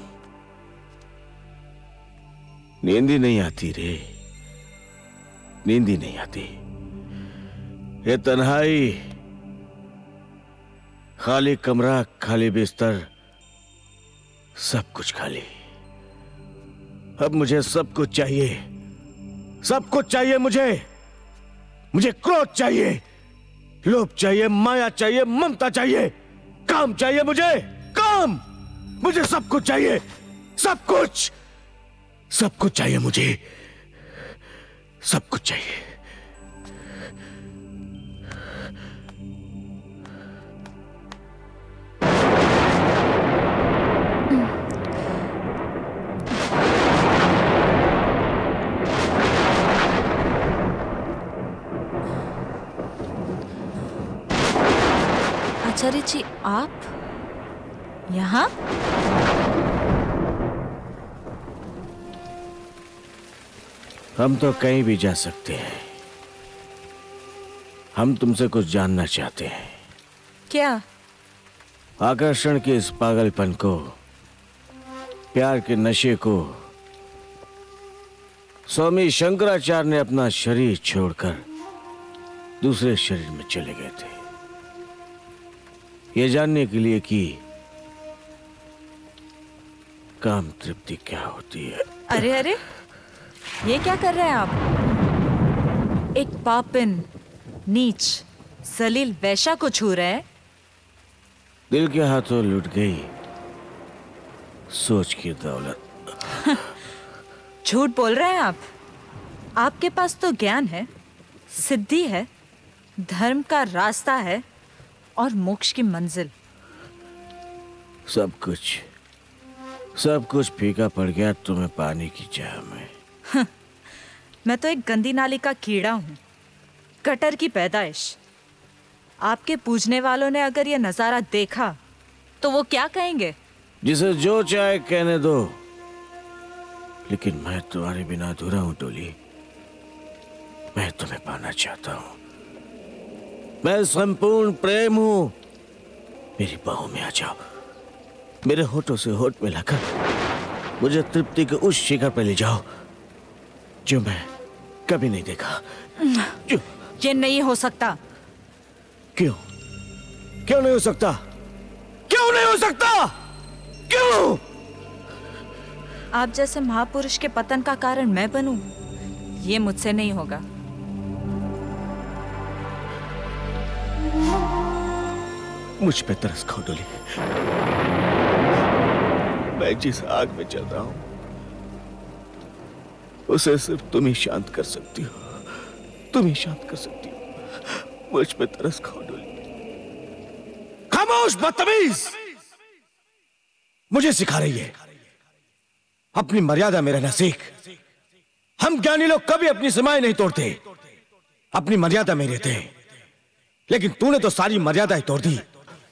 नींद ही नहीं आती रे, नींद ही नहीं आती। ये तन्हाई, खाली कमरा, खाली बिस्तर, सब कुछ खाली। अब मुझे सब कुछ चाहिए, सब कुछ चाहिए मुझे। मुझे क्रोध चाहिए, लोभ चाहिए, माया चाहिए, ममता चाहिए, काम चाहिए मुझे, काम। मुझे सब कुछ चाहिए, सब कुछ, सब कुछ चाहिए मुझे, सब कुछ चाहिए। आचार्य जी, आप यहाँ? हम तो कहीं भी जा सकते हैं। हम तुमसे कुछ जानना चाहते हैं। क्या? आकर्षण के इस पागलपन को, प्यार के नशे को स्वामी शंकराचार्य ने अपना शरीर छोड़कर दूसरे शरीर में चले गए थे, ये जानने के लिए कि काम तृप्ति क्या होती है। अरे अरे, ये क्या कर रहे हैं आप? एक पापिन, नीच, सलील वैश्या को छू रहे हैं। दिल के हाथों लुट गई सोच की दौलत। झूठ बोल रहे हैं आप। आपके पास तो ज्ञान है, सिद्धि है, धर्म का रास्ता है और मोक्ष की मंजिल। सब कुछ फीका पड़ गया तुम्हें पाने की चाह में। मैं तो एक गंदी नाली का कीड़ा हूँ, कटर की पैदाइश। आपके पूजने वालों ने अगर ये नजारा देखा तो वो क्या कहेंगे? जिसे जो चाहे कहने दो, लेकिन मैं तुम्हारे बिना अधूरा हूं डोली। मैं तुम्हें पाना चाहता हूं। मैं संपूर्ण प्रेम हूं। मेरी बाहों में आ जाओ, मेरे होठों से होठ मिलाकर मुझे तृप्ति के उस शिखर पर ले जाओ जो मैं कभी नहीं देखा। ये नहीं हो सकता। क्यों? क्यों नहीं हो सकता? क्यों नहीं हो सकता? क्यों? आप जैसे महापुरुष के पतन का कारण मैं बनूं, ये मुझसे नहीं होगा। मुझ पे तरस खाओ डोली। मैं जिस आग में चल रहा हूं उसे सिर्फ तुम ही शांत कर सकती हो। तुम ही शांत कर सकती हो। मुझ पे तरस खाओ डोली। खामोश बदतमीज! मुझे सिखा रही है। अपनी मर्यादा में रहना सीख। हम ज्ञानी लोग कभी अपनी सीमाएं नहीं तोड़ते, अपनी मर्यादा में रहते हैं। लेकिन तूने तो सारी मर्यादाएं तोड़ दी।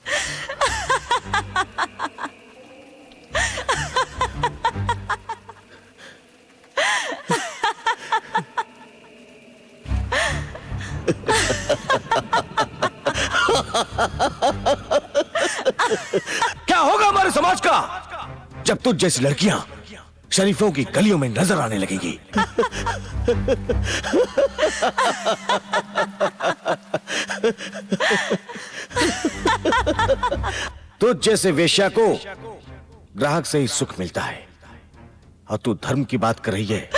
क्या होगा हमारे समाज का जब तुझ जैसी लड़कियां शरीफों की गलियों में नजर आने लगेगी? तुझ जैसे वेश्या को ग्राहक से ही सुख मिलता है और तू धर्म की बात कर रही है।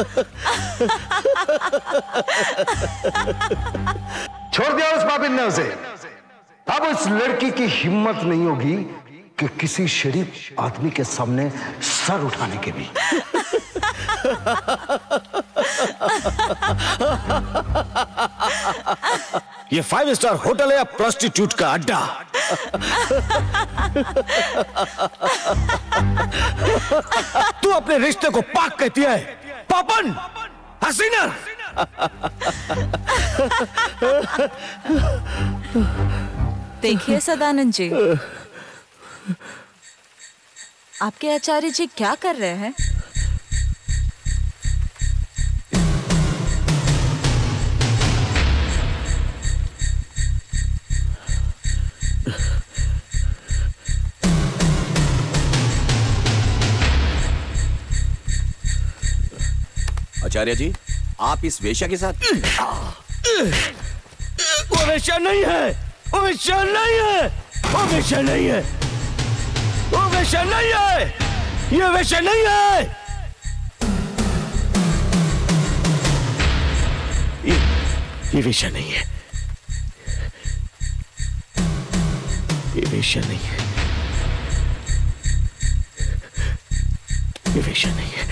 छोड़ दिया उस पापिन ने उसे। अब उस लड़की की हिम्मत नहीं होगी कि किसी शरीफ आदमी के सामने सर उठाने के भी। ये 5 स्टार होटल है या प्रोस्टिट्यूट का अड्डा? तू अपने रिश्ते को पाक कहती है, पापन, हसीना। देखिए सदानंद जी, आपके आचार्य जी क्या कर रहे हैं? आचार्य जी, आप इस वेश्या के साथ? वो वेश्या नहीं है, वो वेश्या नहीं है, वो वेश्या नहीं है, वो वेश्या नहीं है, ये वेश्या नहीं है, ये वेश्या नहीं है, ये वेश्या नहीं है, ये वेश्या नहीं है।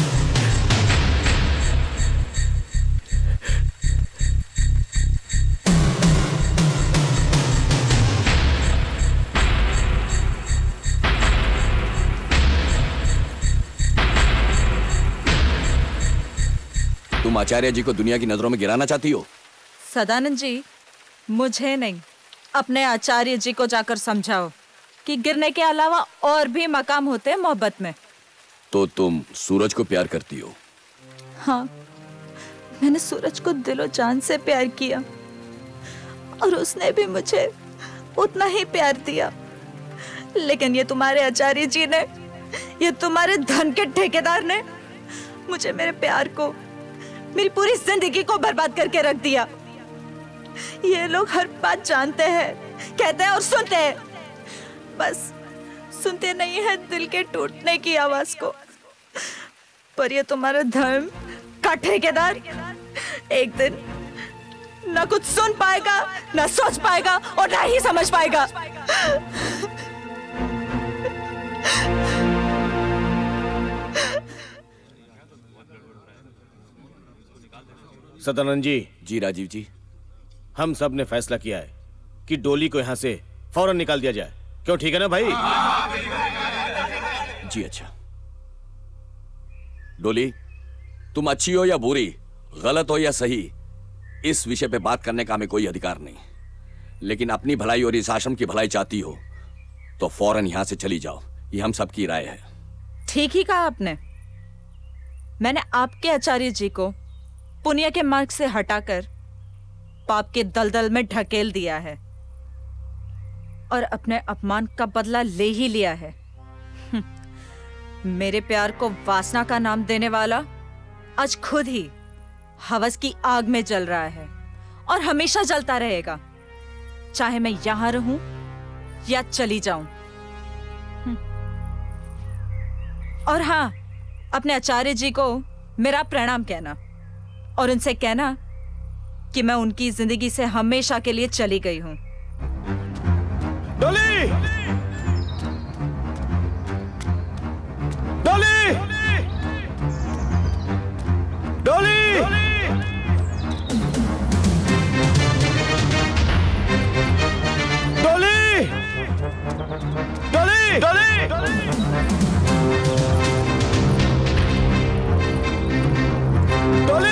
तुम आचार्य जी को दुनिया की नजरों में गिराना चाहती हो? सदानंद जी, मुझे नहीं, अपने आचार्य जी को जाकर समझाओ कि गिरने के अलावा और भी मकाम होते हैं मोहब्बत में। तो तुम सूरज को प्यार करती हो? हाँ, मैंने सूरज को दिलो जान से प्यार किया और उसने भी मुझे उतना ही प्यार दिया। लेकिन ये तुम्हारे आचार्य जी ने, ये तुम्हारे धन के ठेकेदार ने मुझे, मेरे प्यार को, मेरी पूरी जिंदगी को बर्बाद करके रख दिया। ये लोग हर बात जानते हैं, कहते हैं और सुनते हैं, बस सुनते नहीं है दिल के टूटने की आवाज को। पर ये तुम्हारा धर्म का ठेकेदार एक दिन ना कुछ सुन पाएगा, ना सोच पाएगा और ना ही समझ पाएगा। सदानंद जी। जी राजीव जी। हम सब ने फैसला किया है कि डोली को यहां से फौरन निकाल दिया जाए। क्यों, ठीक है ना भाई? जी अच्छा। डोली, तुम अच्छी हो या बुरी, गलत हो या सही, इस विषय पे बात करने का हमें कोई अधिकार नहीं। लेकिन अपनी भलाई और इस आश्रम की भलाई चाहती हो तो फौरन यहां से चली जाओ। ये हम सबकी राय है। ठीक ही कहा आपने। मैंने आपके आचार्य जी को पुण्य के मार्ग से हटाकर पाप के दलदल में ढकेल दिया है और अपने अपमान का बदला ले ही लिया है। मेरे प्यार को वासना का नाम देने वाला आज खुद ही हवस की आग में जल रहा है और हमेशा जलता रहेगा, चाहे मैं यहां रहूं या चली जाऊं। और हां, अपने आचार्य जी को मेरा प्रणाम कहना और उनसे कहना कि मैं उनकी जिंदगी से हमेशा के लिए चली गई हूं। डोली! डोली! डोली! डोली! डोली! डोली!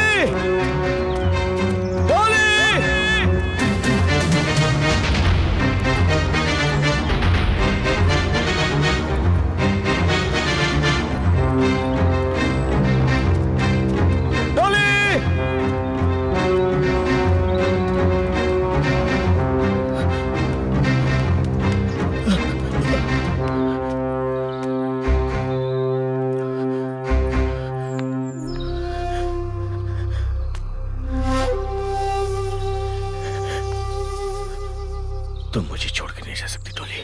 तुम मुझे छोड़ के नहीं जा सकती डोली।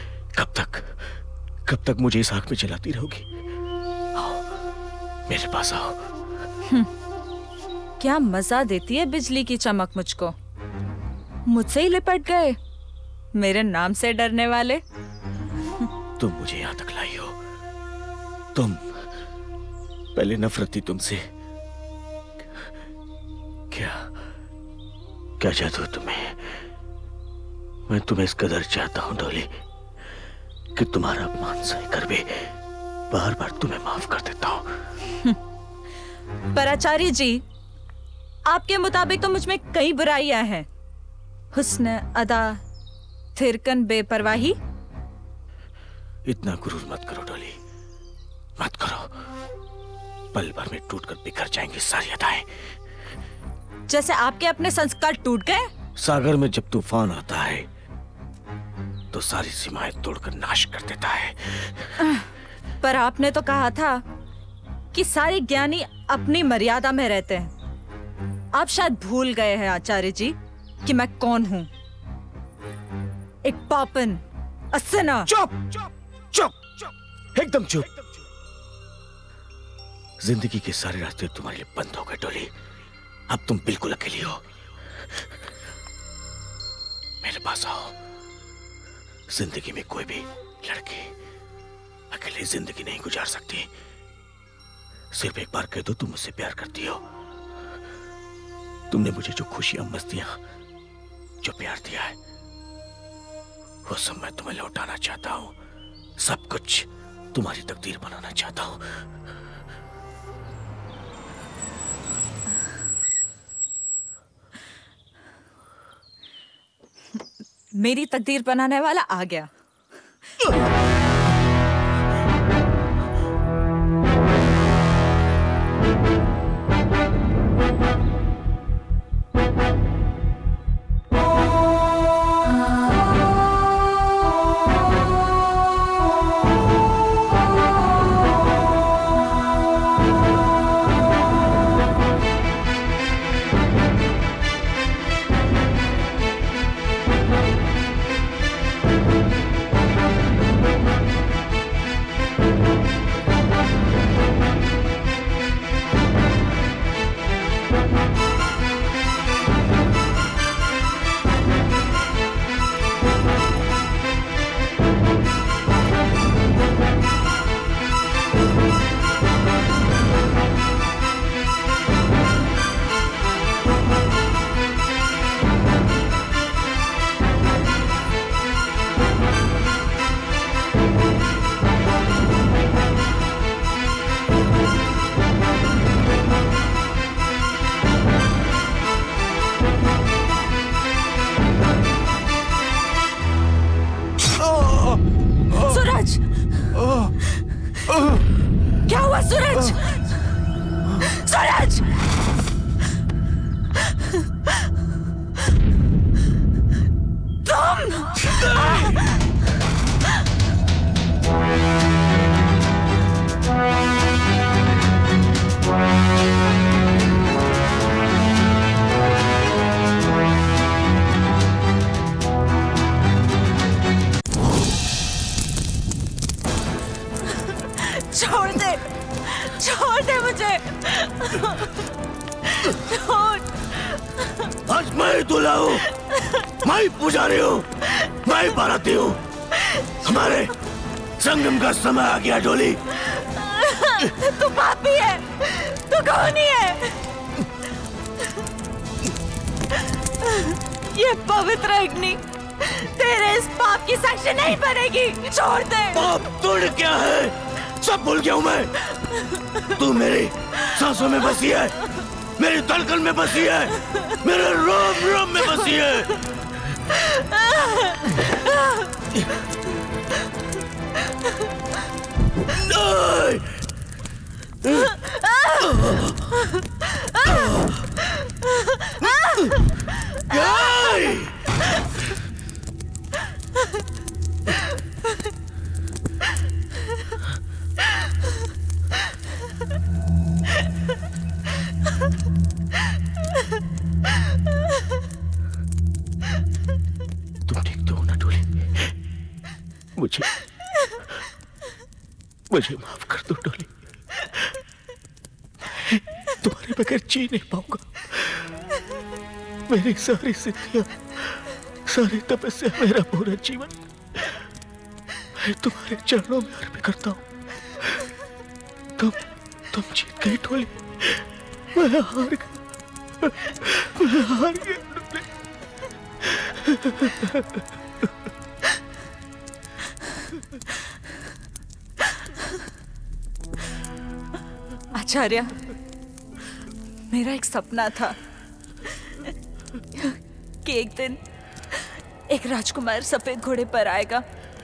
कब तक मुझे इस आग में जलाती रहोगी? आओ, मेरे पास आओ। क्या मजा देती है बिजली की चमक मुझको। मुझसे ही लिपट गए, मेरे नाम से डरने वाले। तुम मुझे यहां तक लाई हो। तुम पहले नफरत थी तुमसे, क्या जादू है तुम्हें? मैं तुम्हें इस कदर चाहता हूं डोली कि तुम्हारा अपमान सही कर भी बार बार तुम्हें माफ कर देता हूं। पर आचार्य जी, आपके मुताबिक तो मुझ में कई बुराइयां हैं। हुस्न, अदा, थिरकन, बेपरवाही। इतना गुरूर मत करो डोली, मत करो। पल भर में टूटकर बिखर जाएंगी सारी अदाएं। जैसे आपके अपने संस्कार टूट गए। सागर में जब तूफान आता है तो सारी सीमाएं तोड़कर नाश कर देता है। पर आपने तो कहा था कि सारे ज्ञानी अपनी मर्यादा में रहते हैं। आप शायद भूल गए हैं आचार्य जी कि मैं कौन हूं। एक पापन, असना। चुप चुप चुप, एकदम चुप। जिंदगी के सारे रास्ते तुम्हारे लिए बंद हो गए डोली। अब तुम बिल्कुल अकेली हो। मेरे पास आओ। जिंदगी में कोई भी लड़की अकेली जिंदगी नहीं गुजार सकती। सिर्फ एक बार कह दो तुम मुझसे प्यार करती हो। तुमने मुझे जो खुशियां, मस्तियां, जो प्यार दिया है, वो सब मैं तुम्हें लौटाना चाहता हूं। सब कुछ तुम्हारी तकदीर बनाना चाहता हूं। मेरी तकदीर बनाने वाला आ गया। क्या हुआ सूरज? सूरज! छोड़ दे मुझे। छोड़। आज मैं दूल्हा हूँ, मैं पुजारी हूँ, मैं बाराती हूँ। हमारे संगम का समय आ गया डोली। तू पापी है, तू खूनी है। ये पवित्र अग्नि तेरे इस पाप की साक्षी नहीं बनेगी। छोड़ दे। पाप तुड़ क्या है? सब भूल गया हूँ मैं। तू मेरी सांसों में बसी है, मेरी धड़कन में बसी है, मेरे रोम रोम में बसी है। तुम ठीक तो हो ना डोली? मुझे माफ कर दो डोली। तुम्हारे बगैर जी नहीं पाऊंगा। मेरी सारी सिद्धियां, सारी तपस्या, मेरा पूरा जीवन मैं तुम्हारे चरणों में अर्पित करता हूँ। तुम जीत गई डोली, मैं हार गया, मैं हार गया। आचार्य, मेरा एक सपना था कि एक दिन एक राजकुमार सफेद घोड़े पर आएगा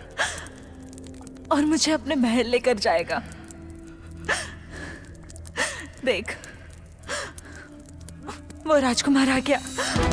और मुझे अपने महल लेकर जाएगा। देख, वो राजकुमार आ गया।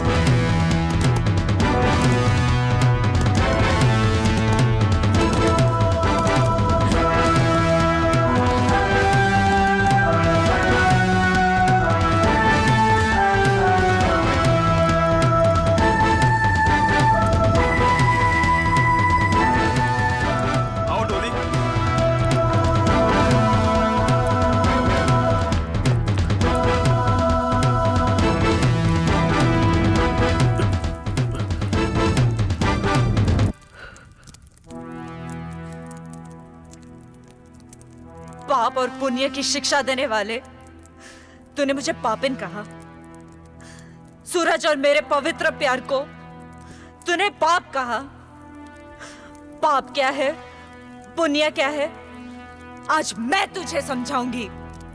पाप और पुण्य की शिक्षा देने वाले, तूने मुझे पापिन कहा। सूरज और मेरे पवित्र प्यार को तूने पाप कहा। पाप क्या है, पुण्य क्या है, आज मैं तुझे समझाऊंगी।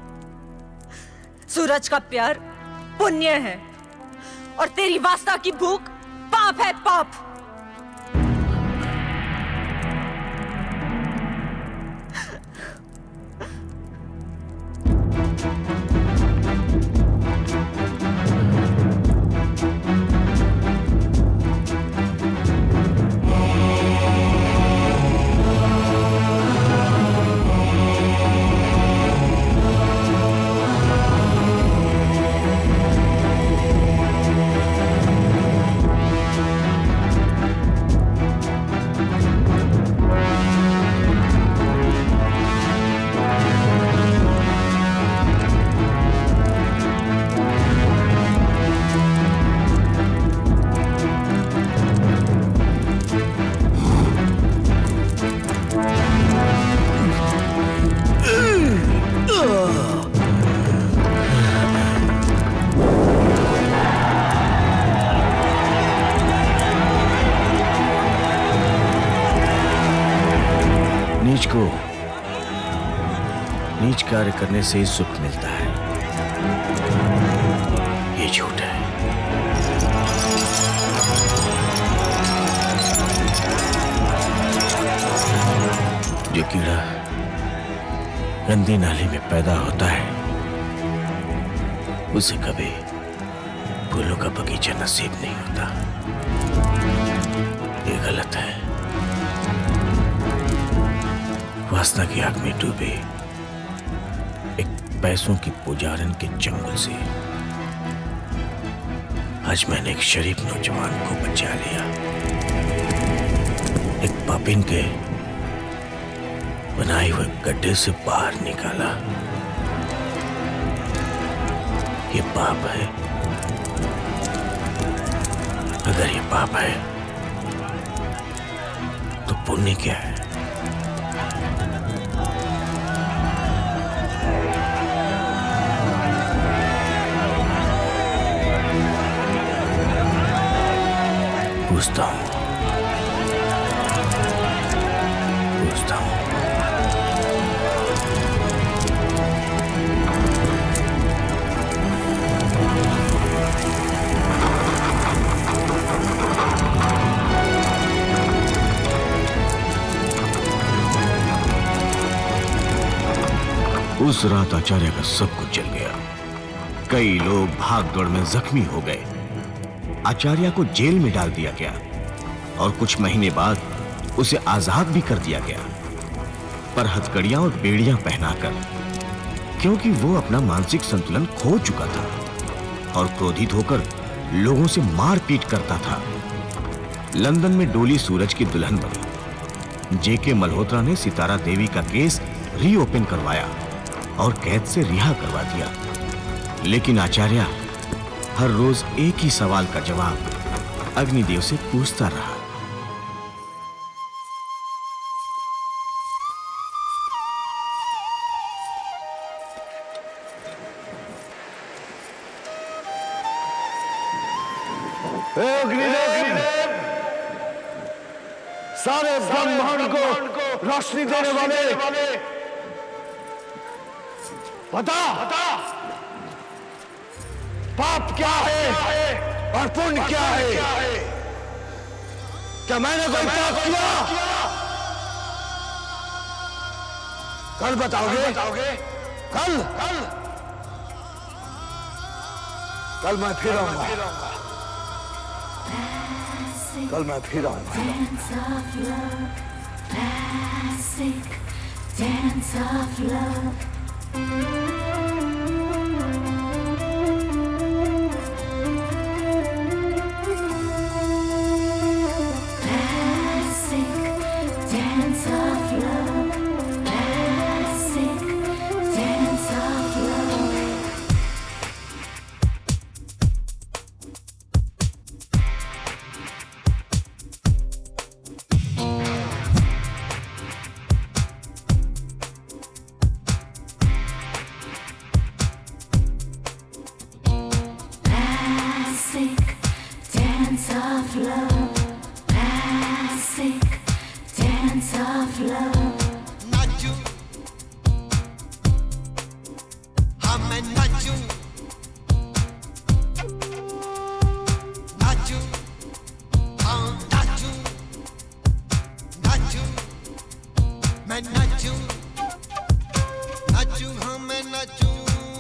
सूरज का प्यार पुण्य है और तेरी वास्ता की भूख पाप है, पाप। नीच कार्य करने से ही सुख मिलता है, ये झूठ है। जो कीड़ा गंदी नाली में पैदा होता है उसे कभी फूलों का बगीचा नसीब नहीं होता। ये गलत है। वासना की आग में डूबे एक पैसों की पुजारन के चंगुल से आज मैंने एक शरीफ नौजवान को बचा लिया। एक पापिन के बनाए हुए गड्ढे से बाहर निकाला। ये पाप है। अगर ये पाप है तो पुण्य क्या है? पूछता हूं। उस रात आचार्य का सब कुछ जल गया। कई लोग भाग दौड़ में जख्मी हो गए। आचार्य को जेल में डाल दिया गया और कुछ महीने बाद उसे आजाद भी कर दिया गया, पर हथकड़ियां और बेड़ियां पहनाकर, क्योंकि वो अपना मानसिक संतुलन खो चुका था और क्रोधित होकर लोगों से मारपीट करता था। लंदन में डोली सूरज की दुल्हन बनी। जेके मल्होत्रा ने सितारा देवी का केस रीओपन करवाया और कैद से रिहा करवा दिया। लेकिन आचार्य हर रोज एक ही सवाल का जवाब अग्निदेव से पूछता रहा। अग्निदेव, सारे ब्रह्मांड को रोशनी देने वाले बता पाप क्या है और पुण्य क्या है? क्या मैंने कोई पाप किया? कल बताओगे? कल कल मैं फिर आऊंगा, कल मैं फिर आऊंगा। Dance of love.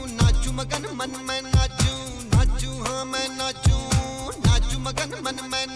मगन मन में नाचूं नाचूं हाँ मैं नाचूं नाचूं मगन मन में